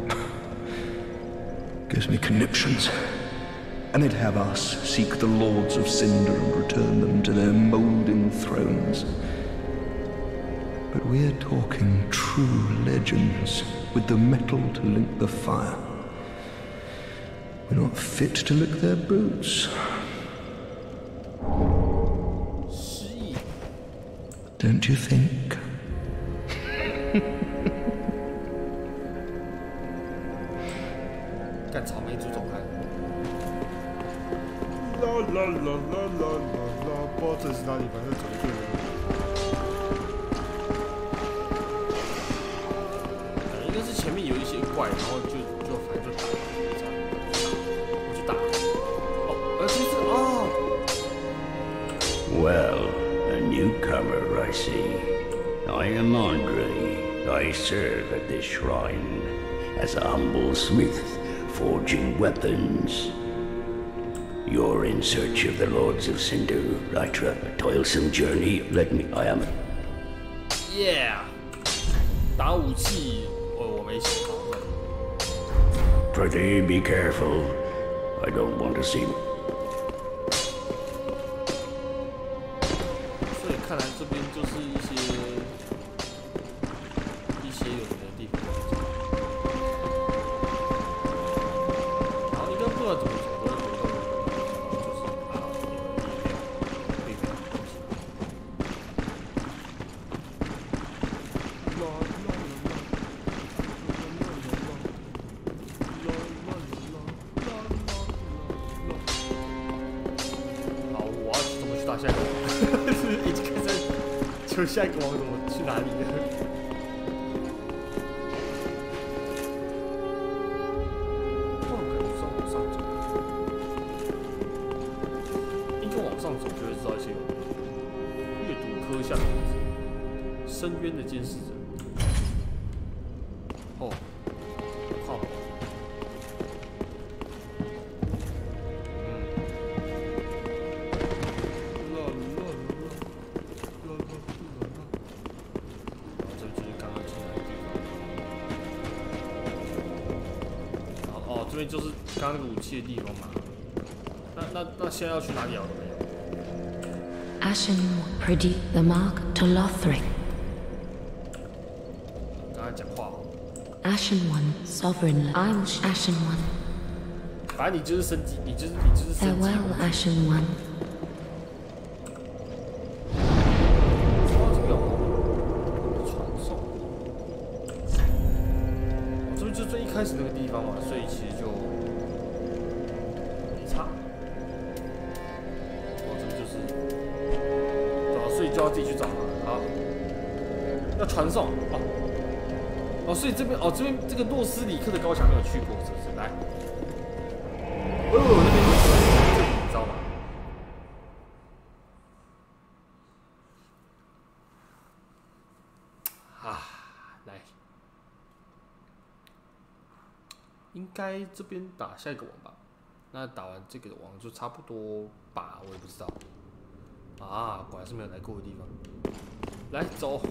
Gives me conniptions. And they'd have us seek the lords of Cinder and return them to their moulding thrones. But we're talking true legends, with the metal to link the fire. We're not fit to lick their boots. Don't you think? 干草莓猪走开！啦，不知道这是哪里，反正走对了。应该是前面有一些怪，然后就反正就打，这样我去打。哦，其实哦。 Well, a newcomer, I see. I am Andre. I serve at this shrine as a humble smith, forging weapons. You're in search of the Lords of Cinder, after a toilsome journey. I am. Yeah. 打武器，我没想好。 Prithee, be careful. I don't want to see. 所以看来这边就是一些有名的地方。然后应该不知道怎么走，都会回到就是对面的东西。好，我要怎么去打下一个？已经开始求下一个王怎么去哪里了？深渊的监视者。哦，好。这就是刚刚进来的地方。哦，这边就是刚刚那个武器的地方嘛。那现在要去哪里啊？ Ashen predict the mark to Lothric. Ashen One, Sovereign. I'm Ashen One. 反正你就是升级，你就是升级。 Farewell, Ashen One. 这边就最一开始那个地方嘛，所以其实就没差。哦，这边就是，对吧？所以就要自己去找了。好，要传送哦。 哦，所以这边哦，这边这个诺斯里克的高墙没有去过，是不是？来，那边有这里，你知道吗？啊，来，应该这边打下一个王吧？那打完这个王就差不多吧，我也不知道。啊，果然是没有来过的地方。来，走。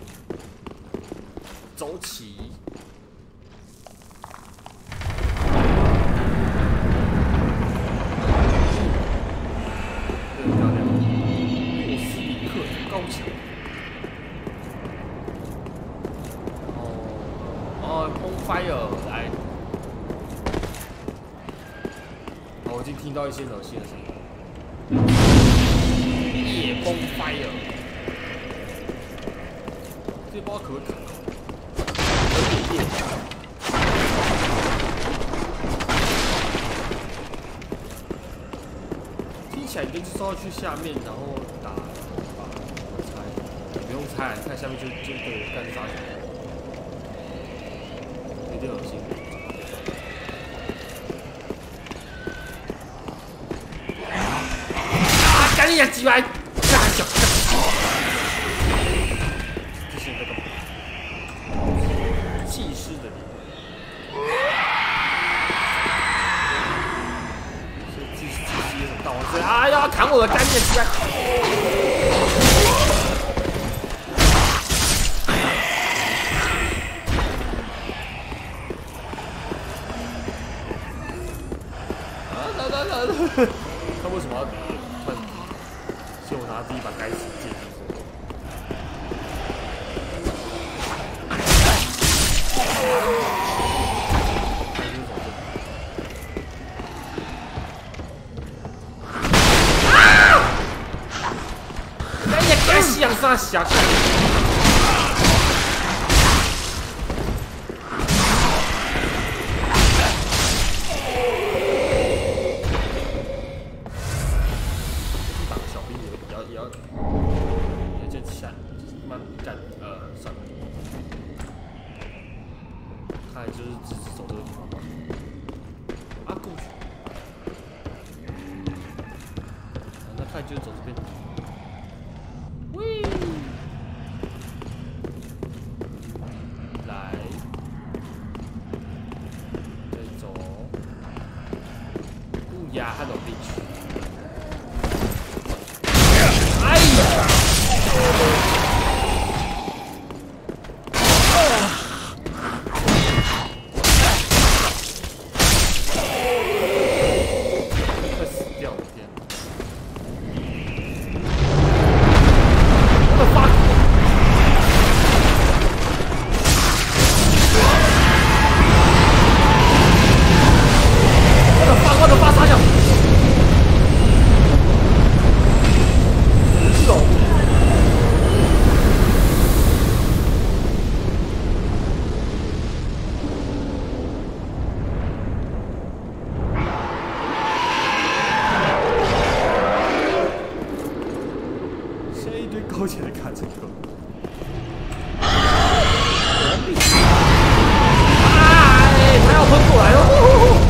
走起！漂亮，诺斯里克高墙。哦，Bonfire 来。好，我已经听到一些恶心的声音。夜Bonfire，这不知道可不可以砍。 听起来应该就是要去下面，然后打吧。我猜，不用猜，看下面就对干啥去。有点恶心。啊！赶紧呀，鸡巴！干小！这是那个。 气势的地方，所以技师也很大王子啊！要砍我的干面鸡巴！他为什么要突然就拿第一把该死的剑？ 向上下看，打小兵也要这下慢干算了，看来就是直走这个地方吧。啊，过去，那看来就是走这边。 来，再走。呀，他走进去。哎呀！快死掉！我天！ 边高起来看这个。他要喷过来了！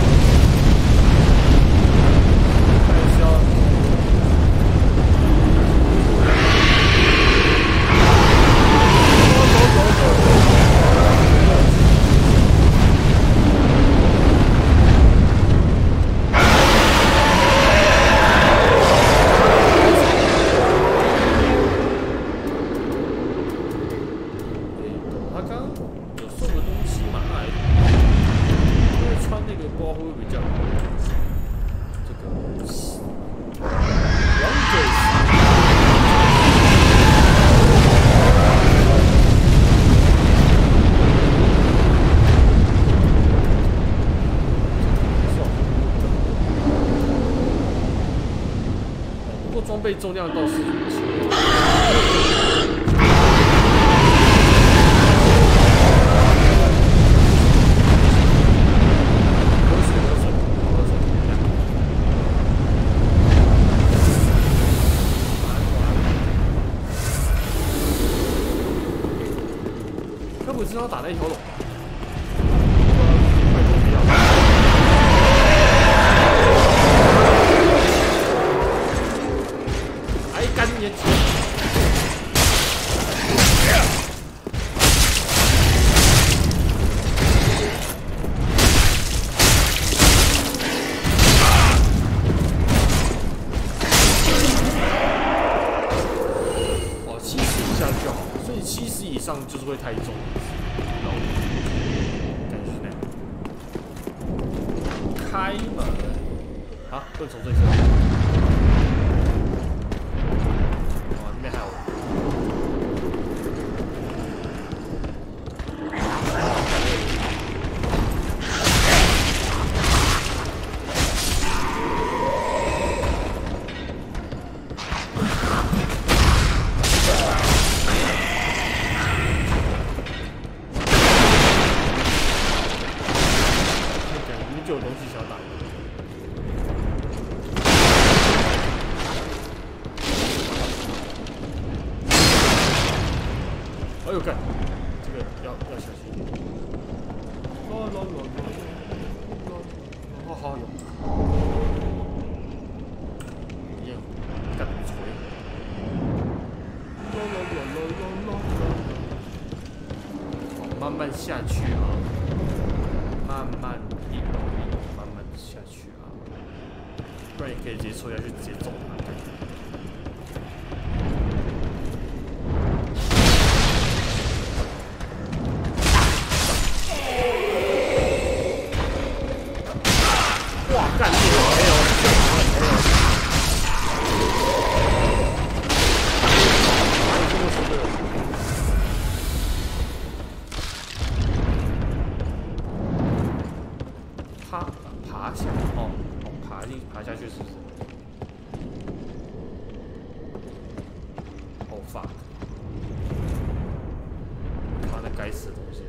装备重量倒是不行。该不会是要打那一条龙吧？就是会太重，然后感觉是那样。开门，好，不能从这里。哇，那边还有。哎呦，干！这个要小心一点。好有。烟雾，干不错。慢慢下去啊，慢慢一楼一楼慢慢下去啊，不然你可以直接抽下去，直接中它。干这个没有，爬下哦，爬下去是不是？哦 fuck！ 妈的，该死的东西！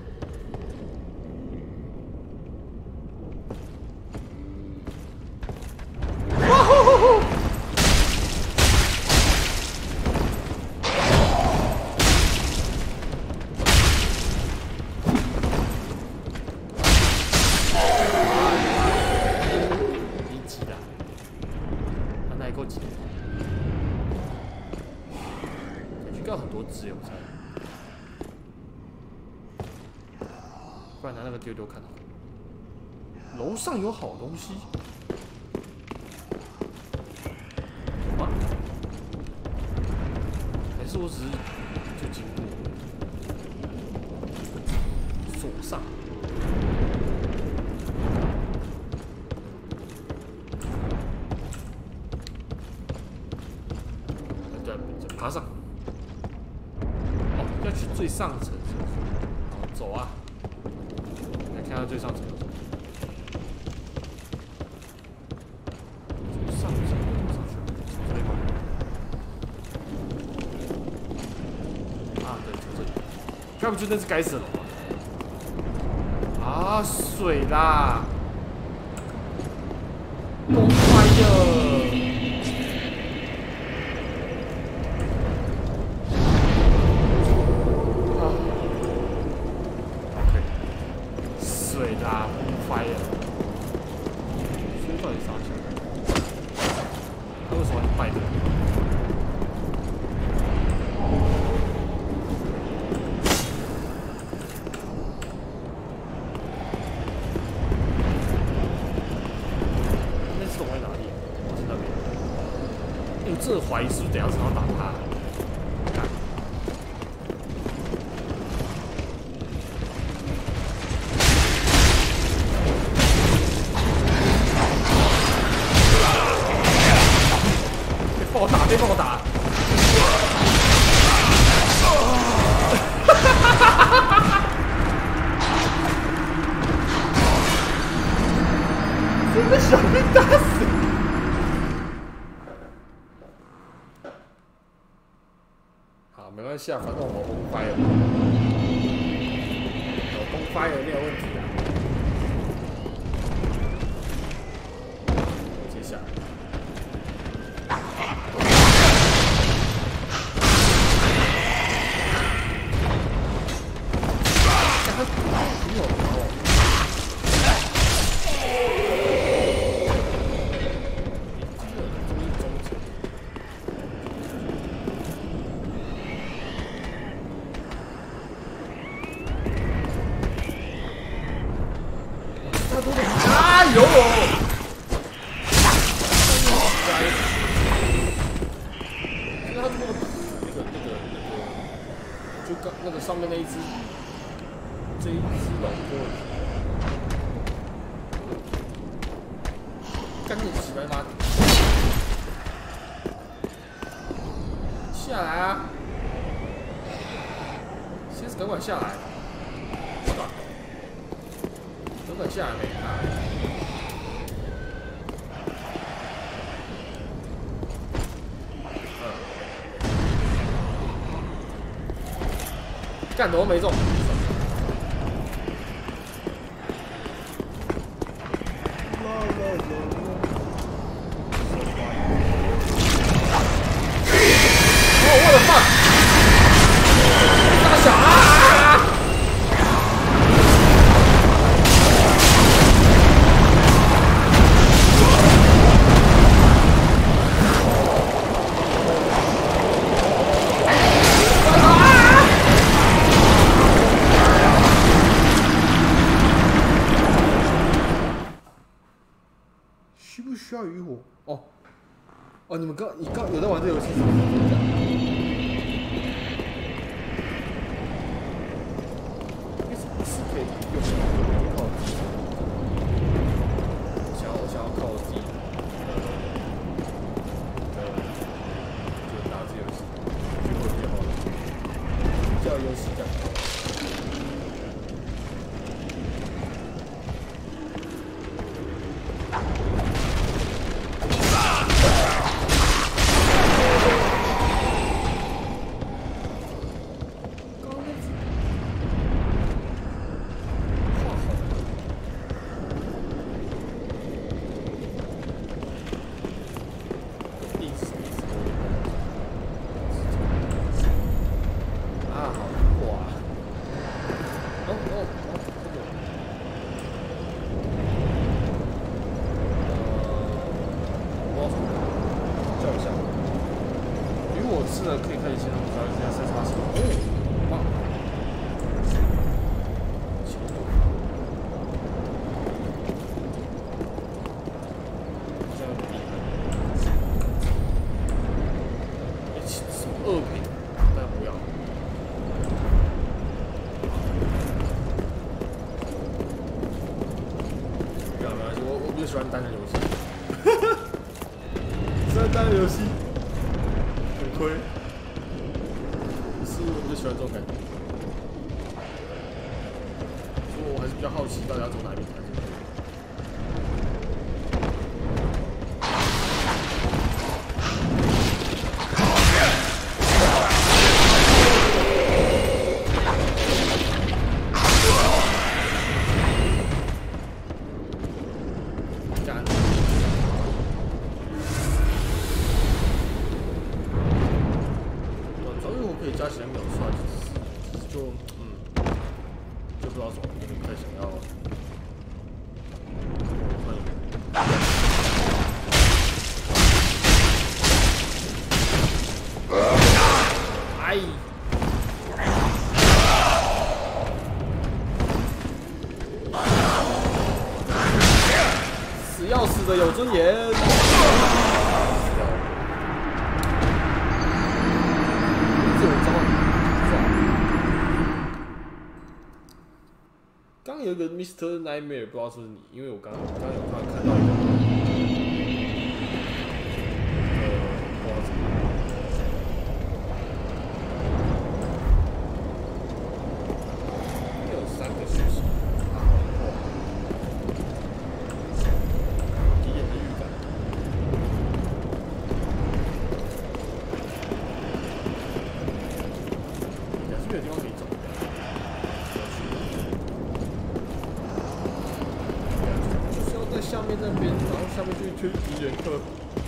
要很多只有才，不然拿那个丢丢看到。楼上有好东西，吗？还是我只是就经过？锁上。对，爬上。要去最上层，好走啊！来看到最上层。上层上去，从这里吗？啊，对，从这里。该不就那是该死的吗？啊，水啦！崩坏了！ 真的怀疑是不是等下想要打他。被暴打，被暴打！真的想被打死！好，没关系啊，反正我崩fire，我崩fire没有问题啊。接下来。有我！其实他就刚那个上面那一只，这一只老哥，赶紧起来妈！下来啊！先等会下来，等会下来没啊？干头没中，我的妈！大小啊！需不需要渔火？哦，你刚有在玩这游戏是吗？应该是可以用靠机，我想要靠机，就打这游戏，结果最后叫游戏感。可以看一下，我找一下三叉戟。棒！这样厉害。什么2品？但不要。不要没关系，我比较喜欢单人游戏。喜欢单人游戏。很亏。我就喜欢这种感觉，所以我还是比较好奇，到底要走哪一边才对。干！早有我可以加起来秒刷，就不知道怎么，不太想要。哎！死要死的有尊严。 刚有一个 Mr. Nightmare， 不知道是不是你，因为我刚有看到一个，不知道怎么。有3个讯息，敌人的预感。还是没有地方可以走。在下面那边，然后下面就一堆敌人客。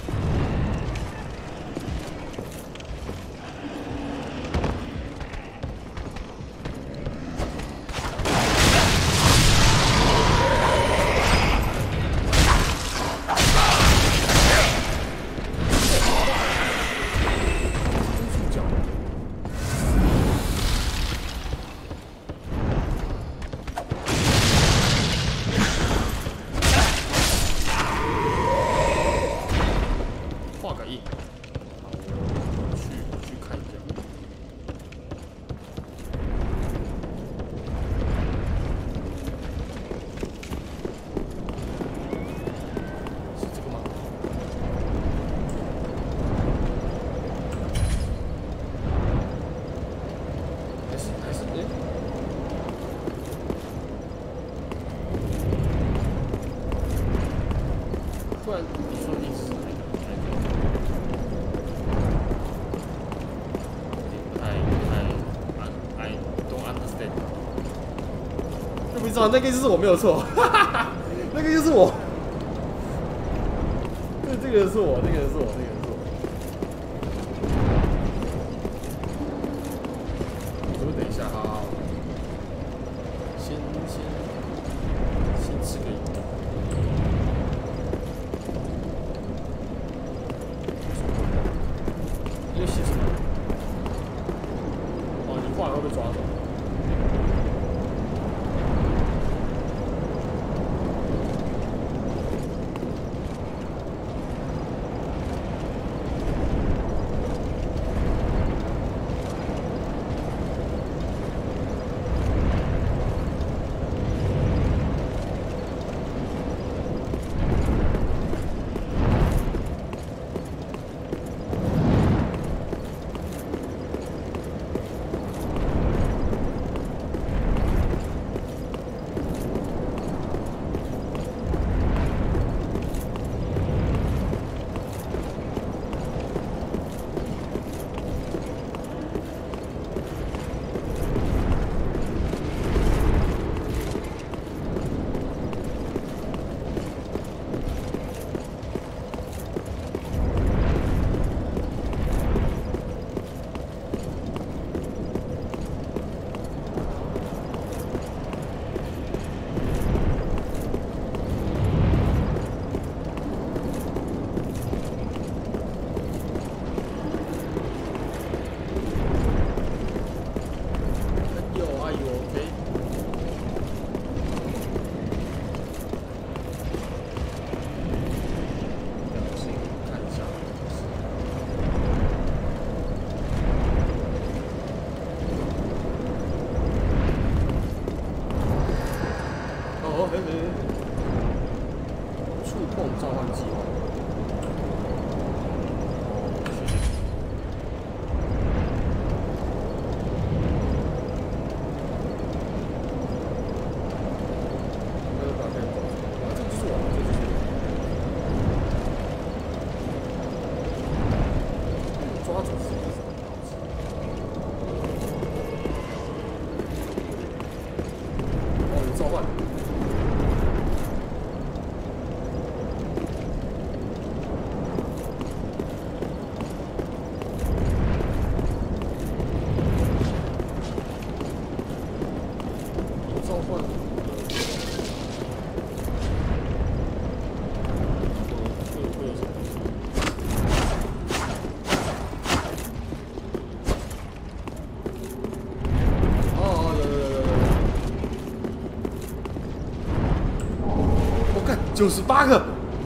不然你说你是哪个？I don't understand。那不知道，那个就是我没有错，那个就是我。对，这个人是我，那个人是我，那个人是我。你说等一下，好，先吃个饮料。你写什么？哦，你画会被抓走。触碰召唤计划。抓住自己。哦，有召唤。召唤。会有什么？我看98个，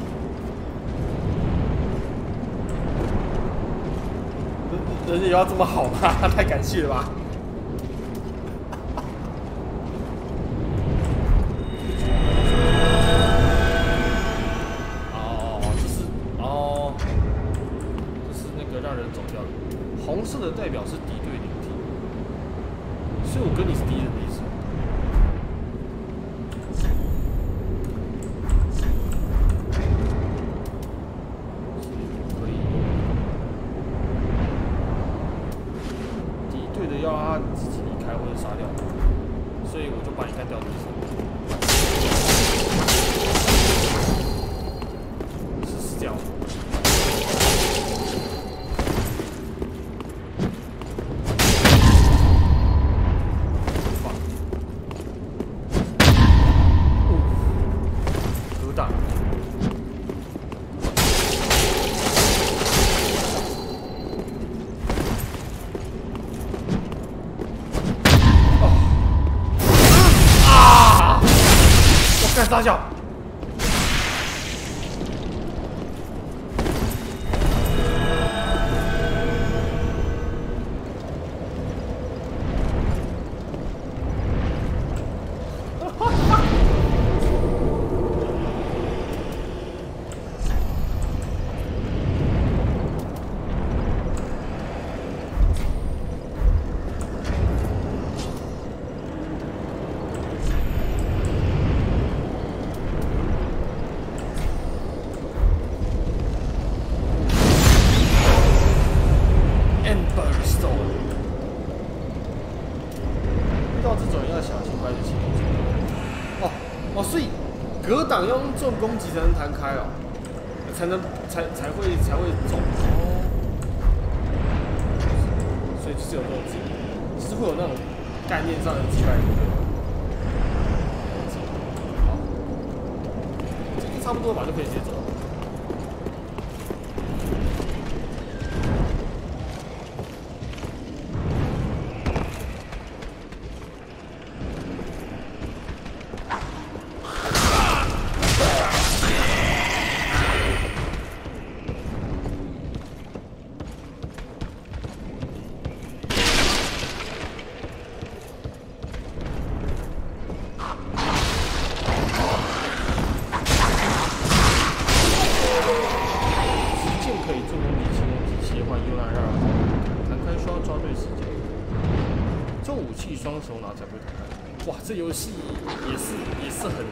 人也要这么好吗？太感谢了吧！ 色的代表是敌对灵体，所以我跟你是敌人的意思。可以，敌对的要他自己离开或者杀掉，所以我就把你干掉地上。是这样。 大小，要用重攻击才能弹开哦，才会中哦，所以就是有这种技能，就是会有那种概念上的击败对不对？好，这个差不多吧，就可以直接走。 双手拿才会弹开。哇，这游戏也是很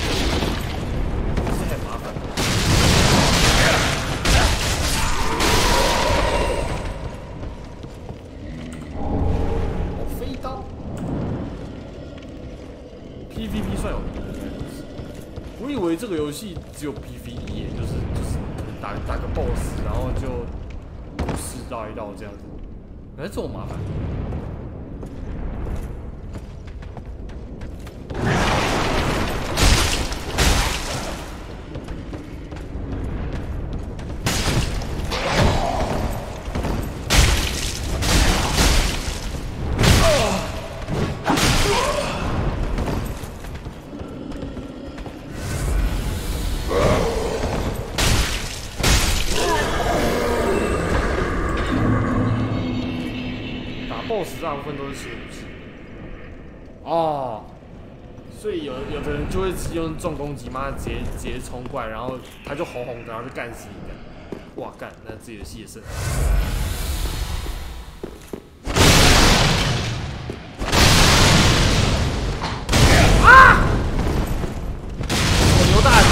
麻烦的。哦，飞刀 ，PVP 算有名的，我以为这个游戏只有 PVE， 就是打个 BOSS， 然后就故事绕一绕这样子，原来这么麻烦。 BOSS 大部分都是新武器哦，所以有的人就会直接用重攻击，妈直接冲怪，然后他就红红的，然后就干死你的。哇干，那这游戏也是。啊！牛大！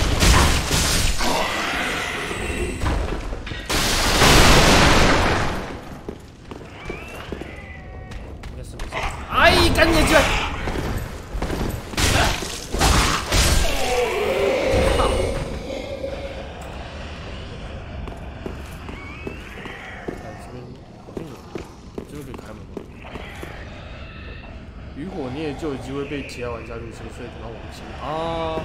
哎，赶紧进来！这边可以开门。渔火你也就有机会被其他玩家入侵，所以可能往前啊。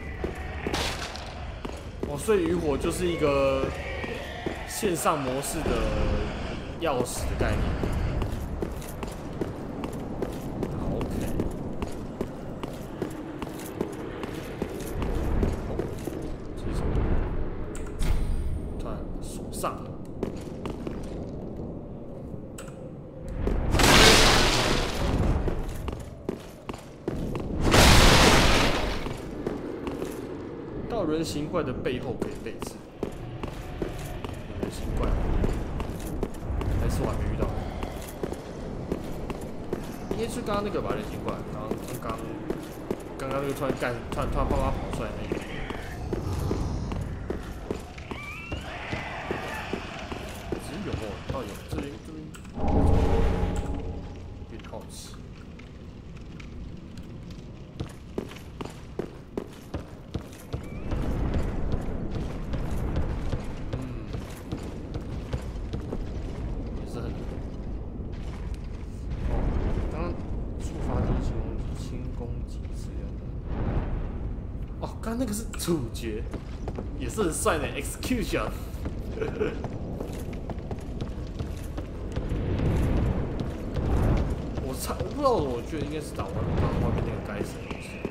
哦，所以渔火就是一个线上模式的钥匙的概念。 上，到人形怪的背后可以备置。人形怪，还是我还没遇到。 该是刚刚那个吧，人形怪，刚刚那个突然啪啪跑出来那个。只是有没有？哦，有，这边，有点好奇。也是很。刚刚触发的轻攻击之类的。哦，刚刚那个是主角，也是很帅的 Execution。我不知道，我觉得应该是打完刚刚外面那个该死的东西。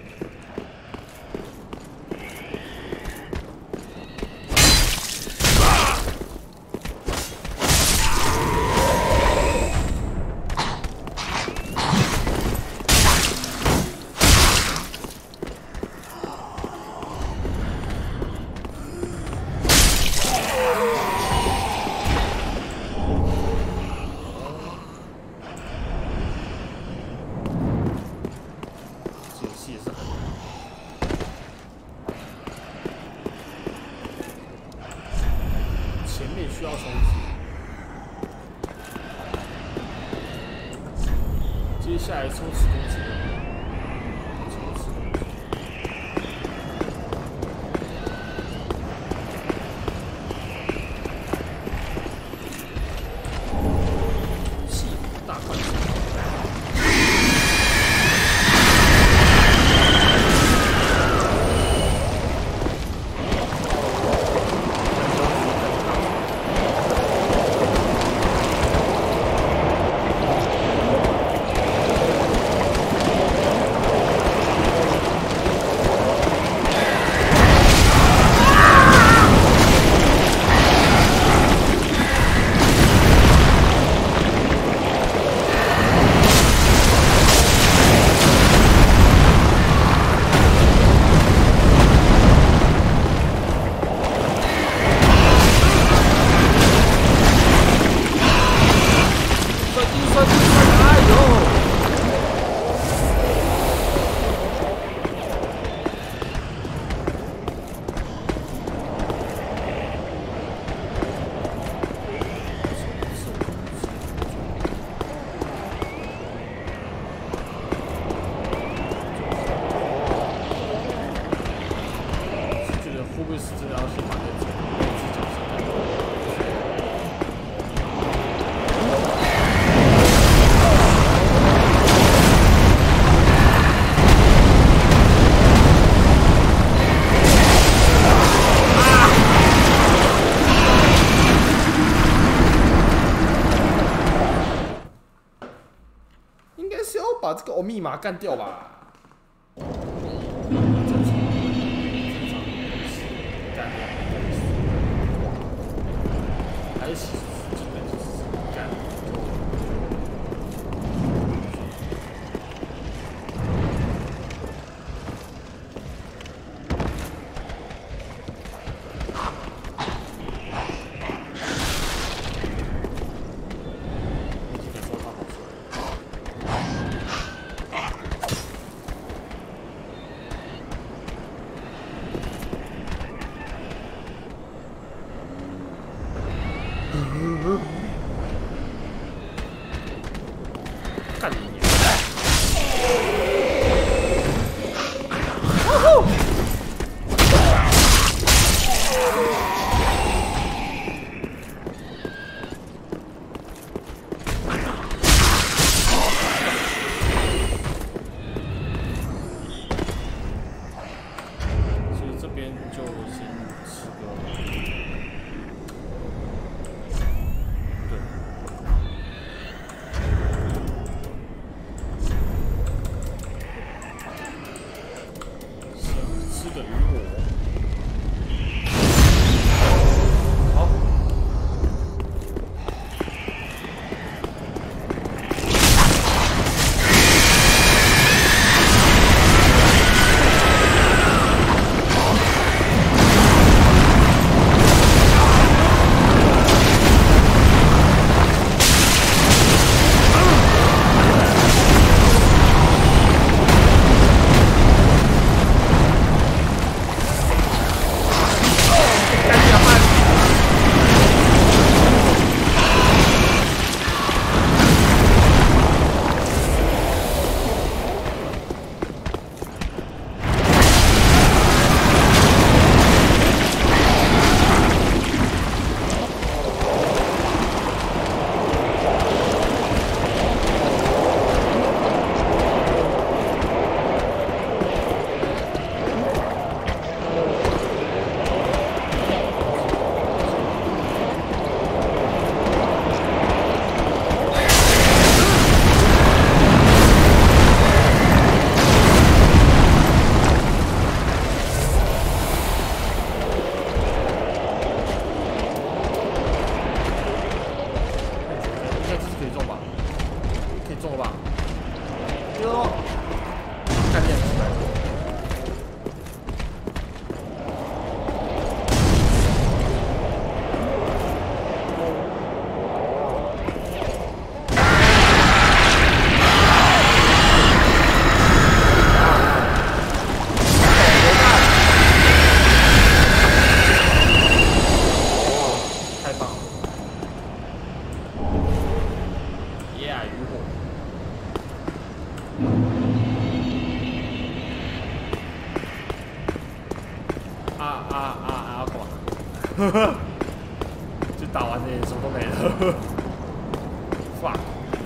需要冲刺，接下来冲刺攻击，气大块。把这个欧密码干掉吧。还是基本就是干。干你娘！所以这边就先吃个。 中了吧？哟，看电视来。 就打完这什么都没了。fuck。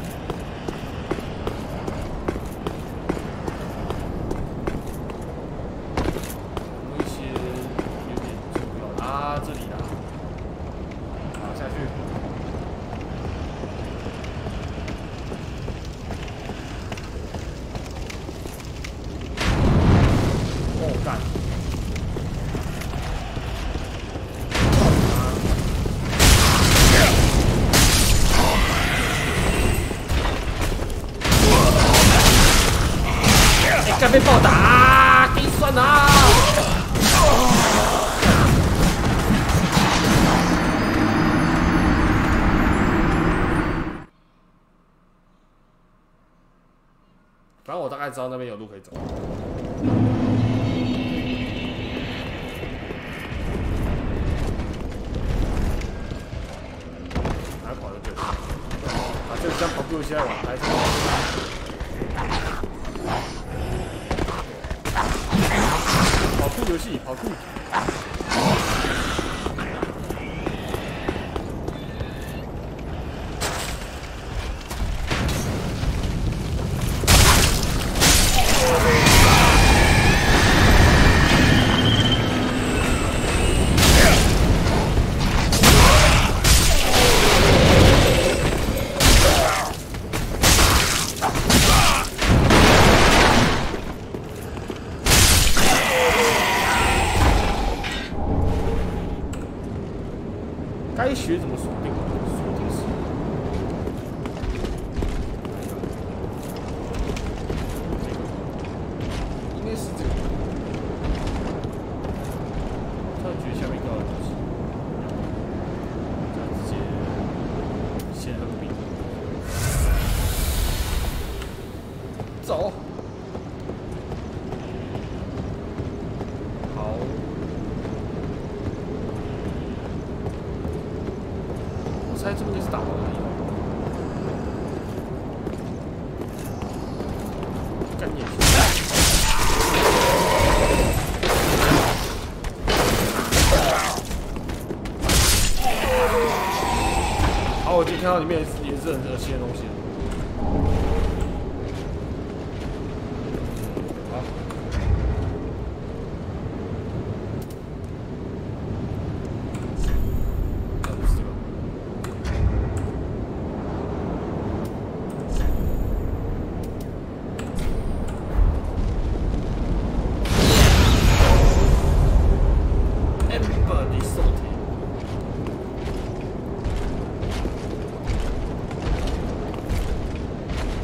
有一些有点重要啊，这里啦。好，下去。哦，干。 该被暴打，给算啊！反正我大概知道那边有路可以走。还跑得对。啊，这个像跑步游戏来玩，来这个。 跑酷游戏，跑酷。该学怎么锁定？锁定是。应该是这个。突然觉得下面高的东西，这样直接先横并。走。好。 猜这边就是打完而已。干你！好，我已经看到里面也是很恶心的东西了。好。 哦，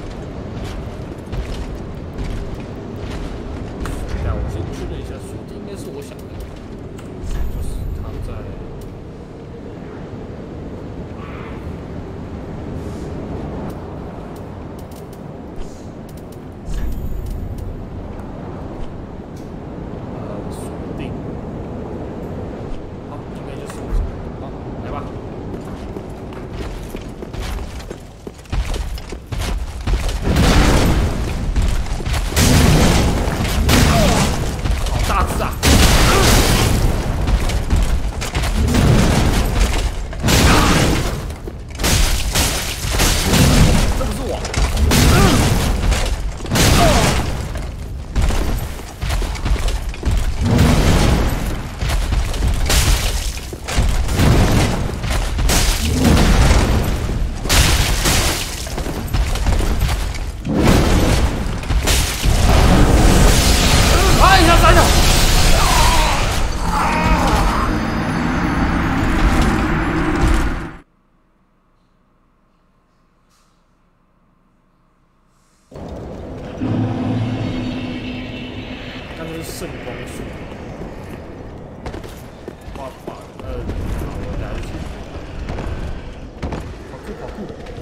圣光术。好，我等下去。跑酷。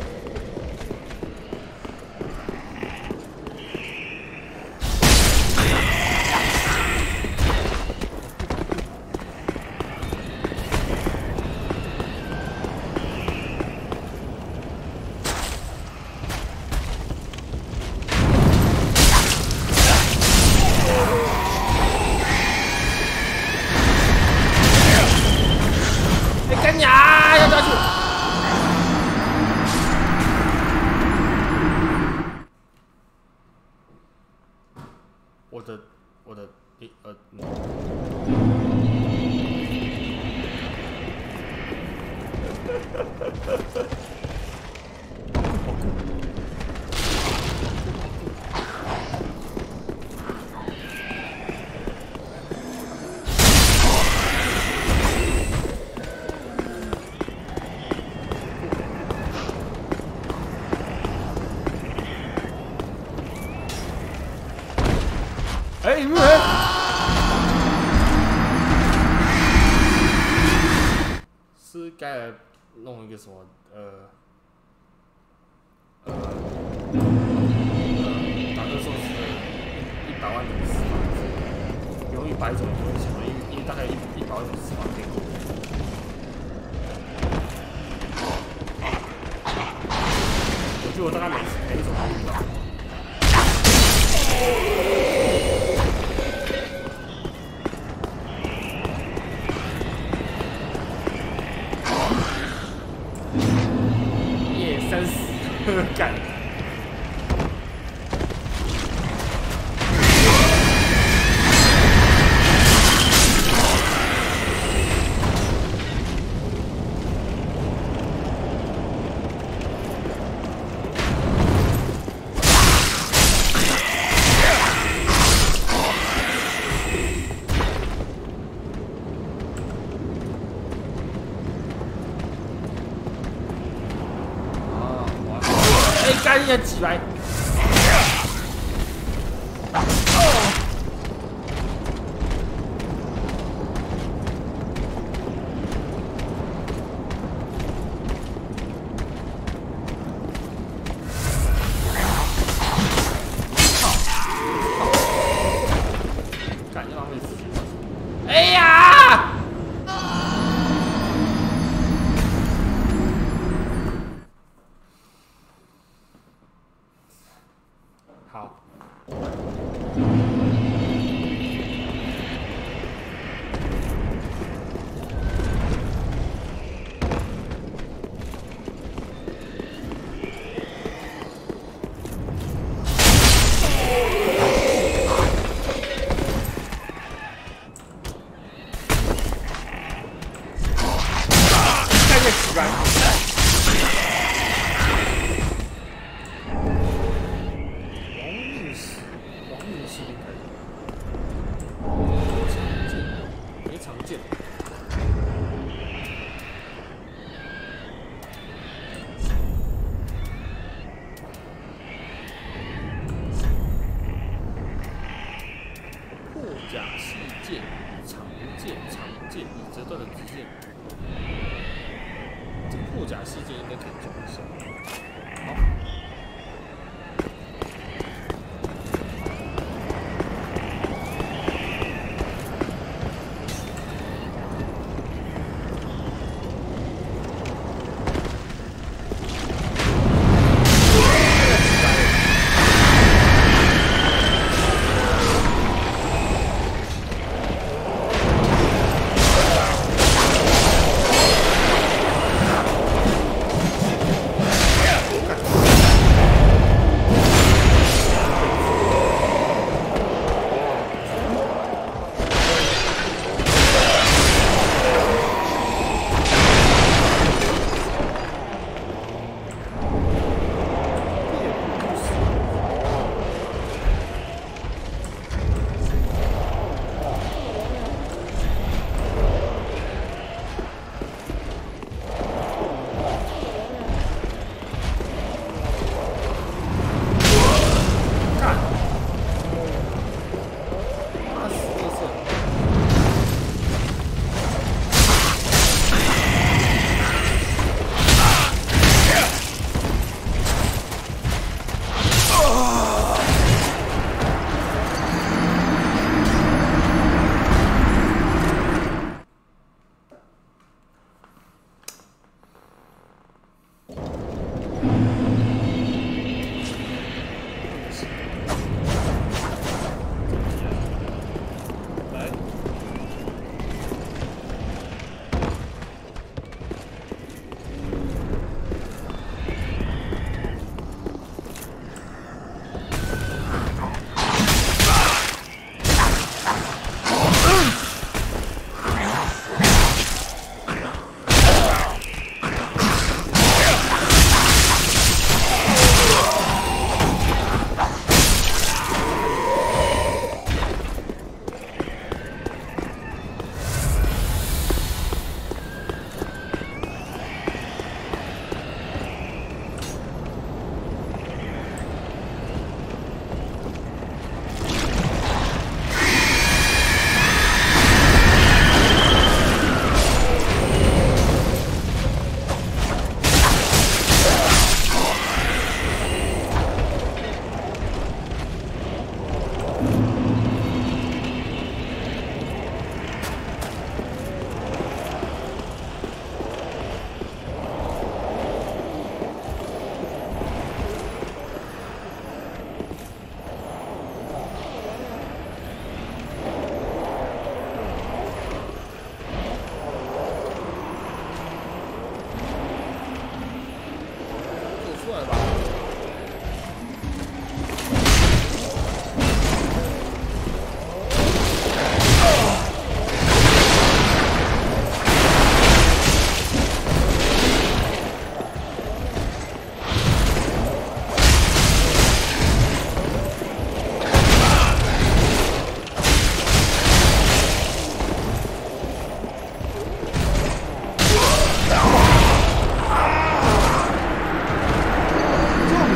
哎，你们是该来弄一个什么打个寿司100万种死法，用100种东西，因为大概100万种死法可以过。我觉得我大概每一种都遇到。干！干人家几来！干就浪费时间。哎呀！好。看这奇怪。甲细剑、长剑，已折断的直剑。这破甲细剑应该可以讲一下。好。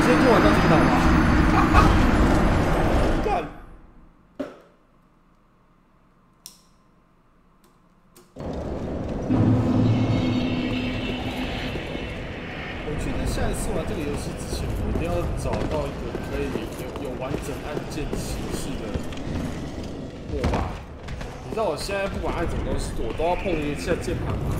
今天晚上听到吗？干！我觉得下一次玩这个游戏之前，我一定要找到一个可以有完整按键形式的握把。你知道我现在不管按什么东西，我都要碰一下键盘嘛。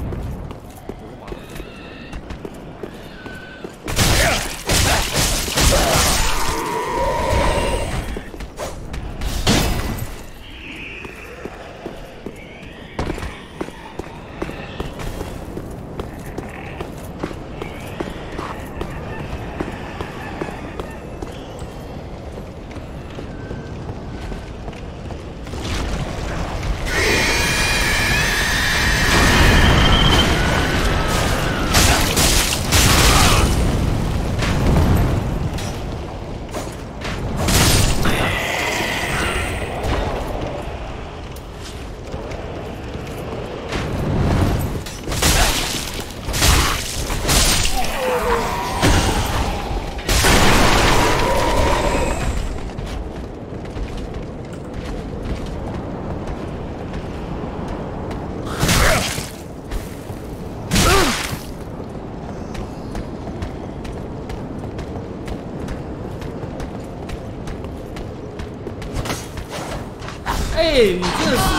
你真的是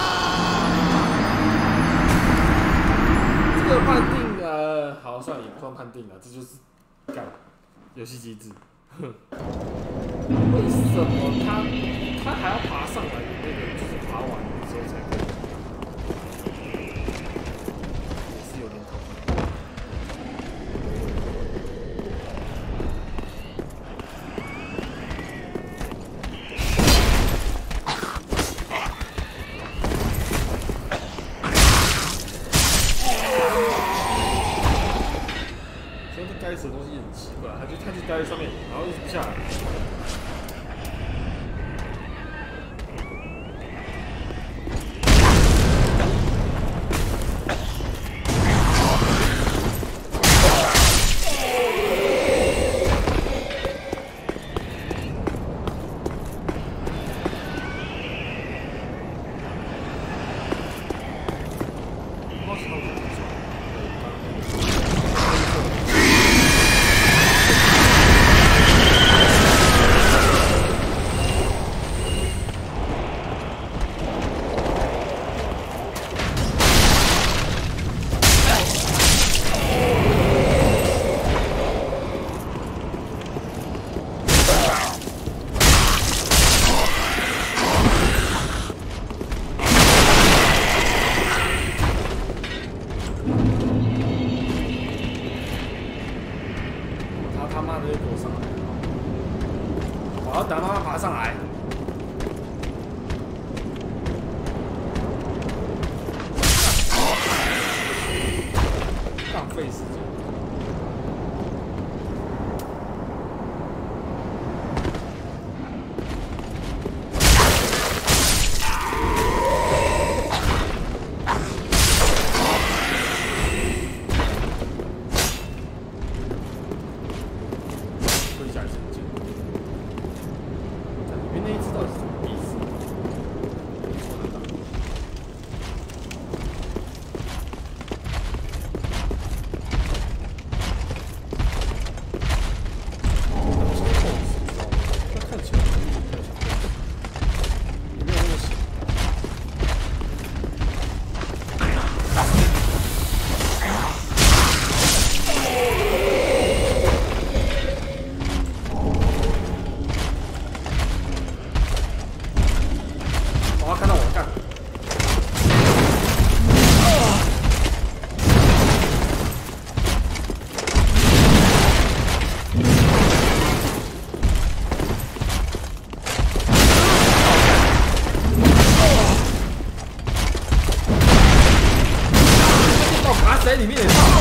这个判定好，算了，也不算判定了，这就是干游戏机制。为什么他还要爬上来的那个，就是爬完之后才可以？也是有点头疼。 该死的东西很奇怪，他就待在上面，然后一直不下来。在里面也胖，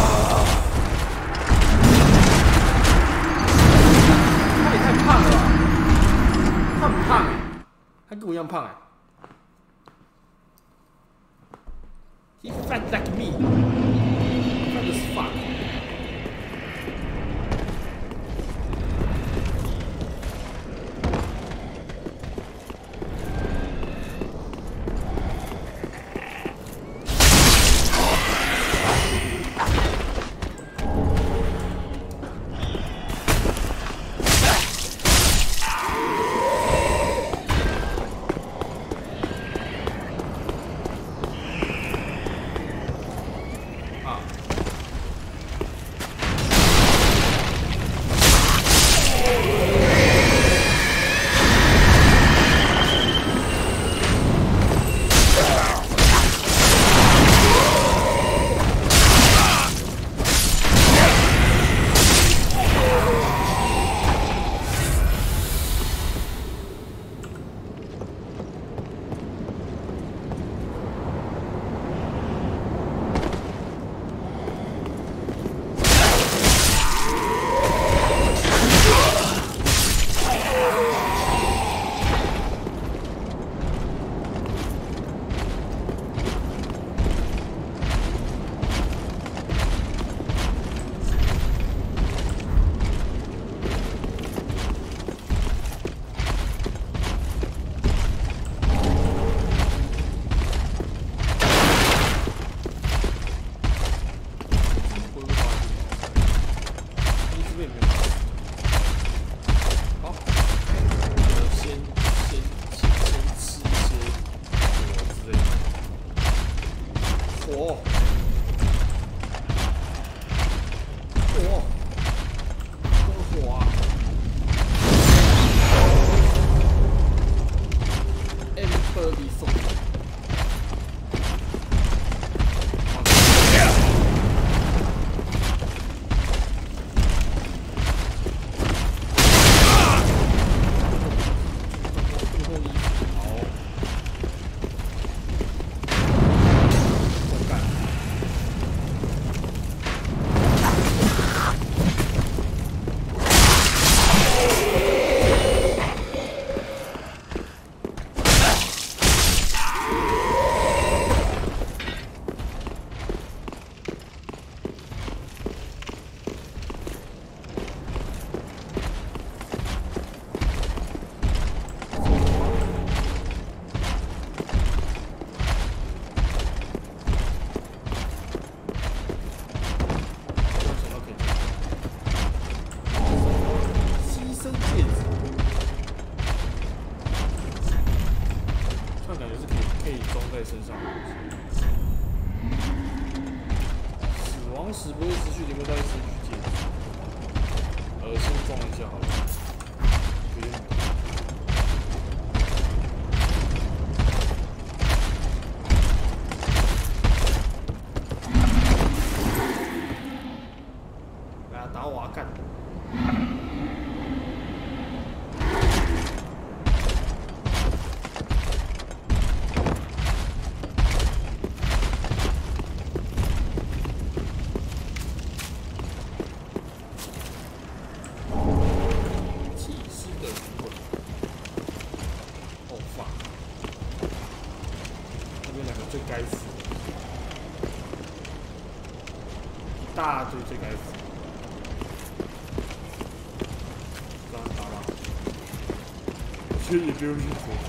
他也太胖了吧？他很胖哎，他跟我一样胖哎。He fat like me. Fat as fuck. 身上的东西。死亡时不会失去灵魂，但是失去戒指。先撞一下好了。有点。来啊，打我啊，干！最该死，这样打吧，我觉得也不用去做。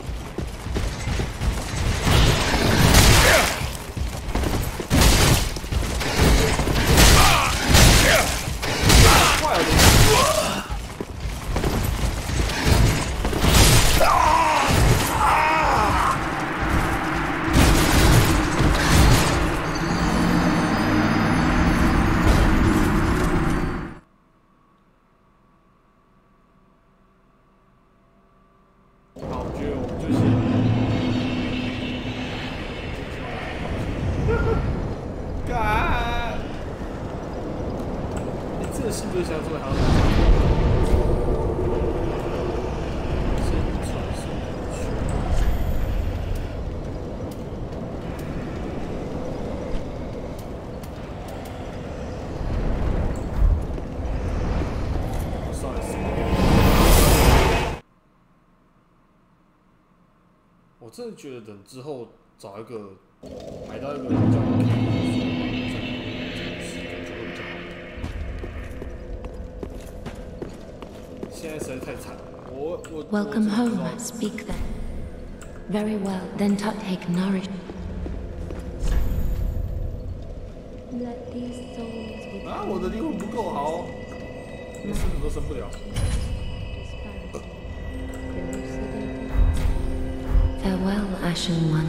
我真的觉得等之后找一个买到一个比较 OK 的时间就会比较好。现在实在太惨了，我 Welcome home, speak then. Very well, then take nourish. Let these souls be 啊，我的灵魂不够好，连升都升不了。 Farewell, Ashen One.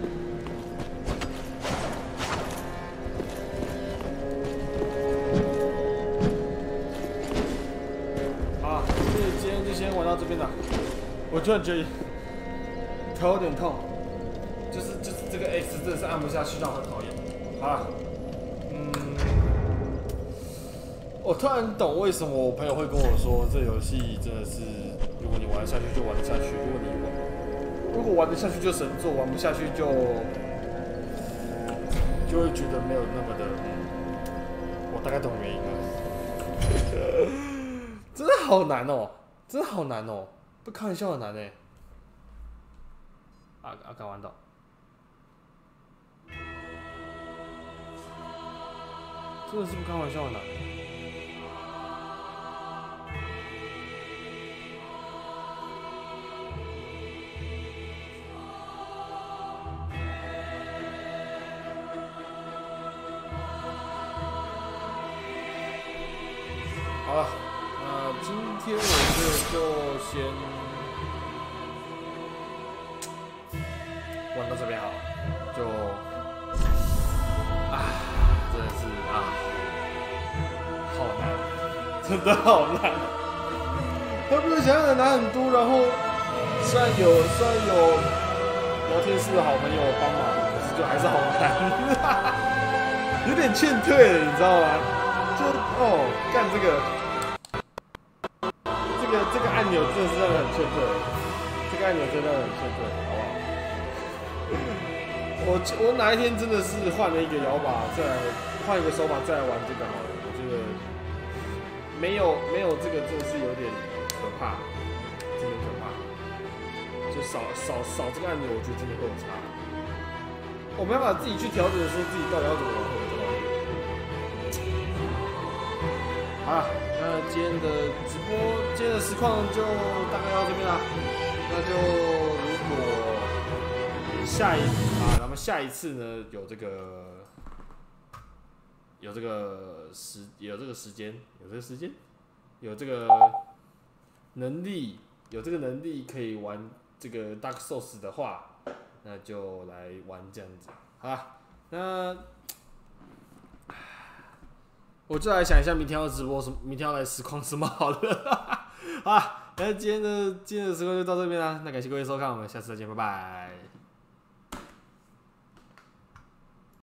好，今天就先玩到这边了。我突然觉得头有点痛，就是这个 X 真的是按不下去，让我很讨厌。好了，我突然懂为什么我朋友会跟我说，这游戏真的是，如果你玩得下去就玩得下去，如果玩得下去就神作，玩不下去就会觉得没有那么的，我大概懂原因了。真的好难哦，真的好难哦，不开玩笑的难哎。敢玩到。真的是不开玩笑的难。好了，那今天我就先玩到这边好了，就真的是好难，真的好难，它比我想象的难很多。然后虽然有聊天室的好朋友帮忙，可是就还是好难，有点劝退了，你知道吗？就干这个按钮真的是让人很劝退，这个按钮真的让人很劝退，好不好？我哪一天真的是换了一个摇把，再来换一个手把再来玩这个好了。我觉得没有这个真的是有点可怕，真的可怕。就少这个按钮，我觉得真的会有差。我没办法自己去调整说自己到底要怎么玩会比较好一点。好了，那今天的直播，今天的实况就大概到这边了。那就如果咱们下一次呢有这个时间，有这个能力可以玩这个 Dark Souls 的话， 那就来玩这样子。好啦，那我就来想一下明天要直播什么，明天要来实况什么好了。好啦，那今天的实况就到这边啦，那感谢各位收看，我们下次再见，拜拜。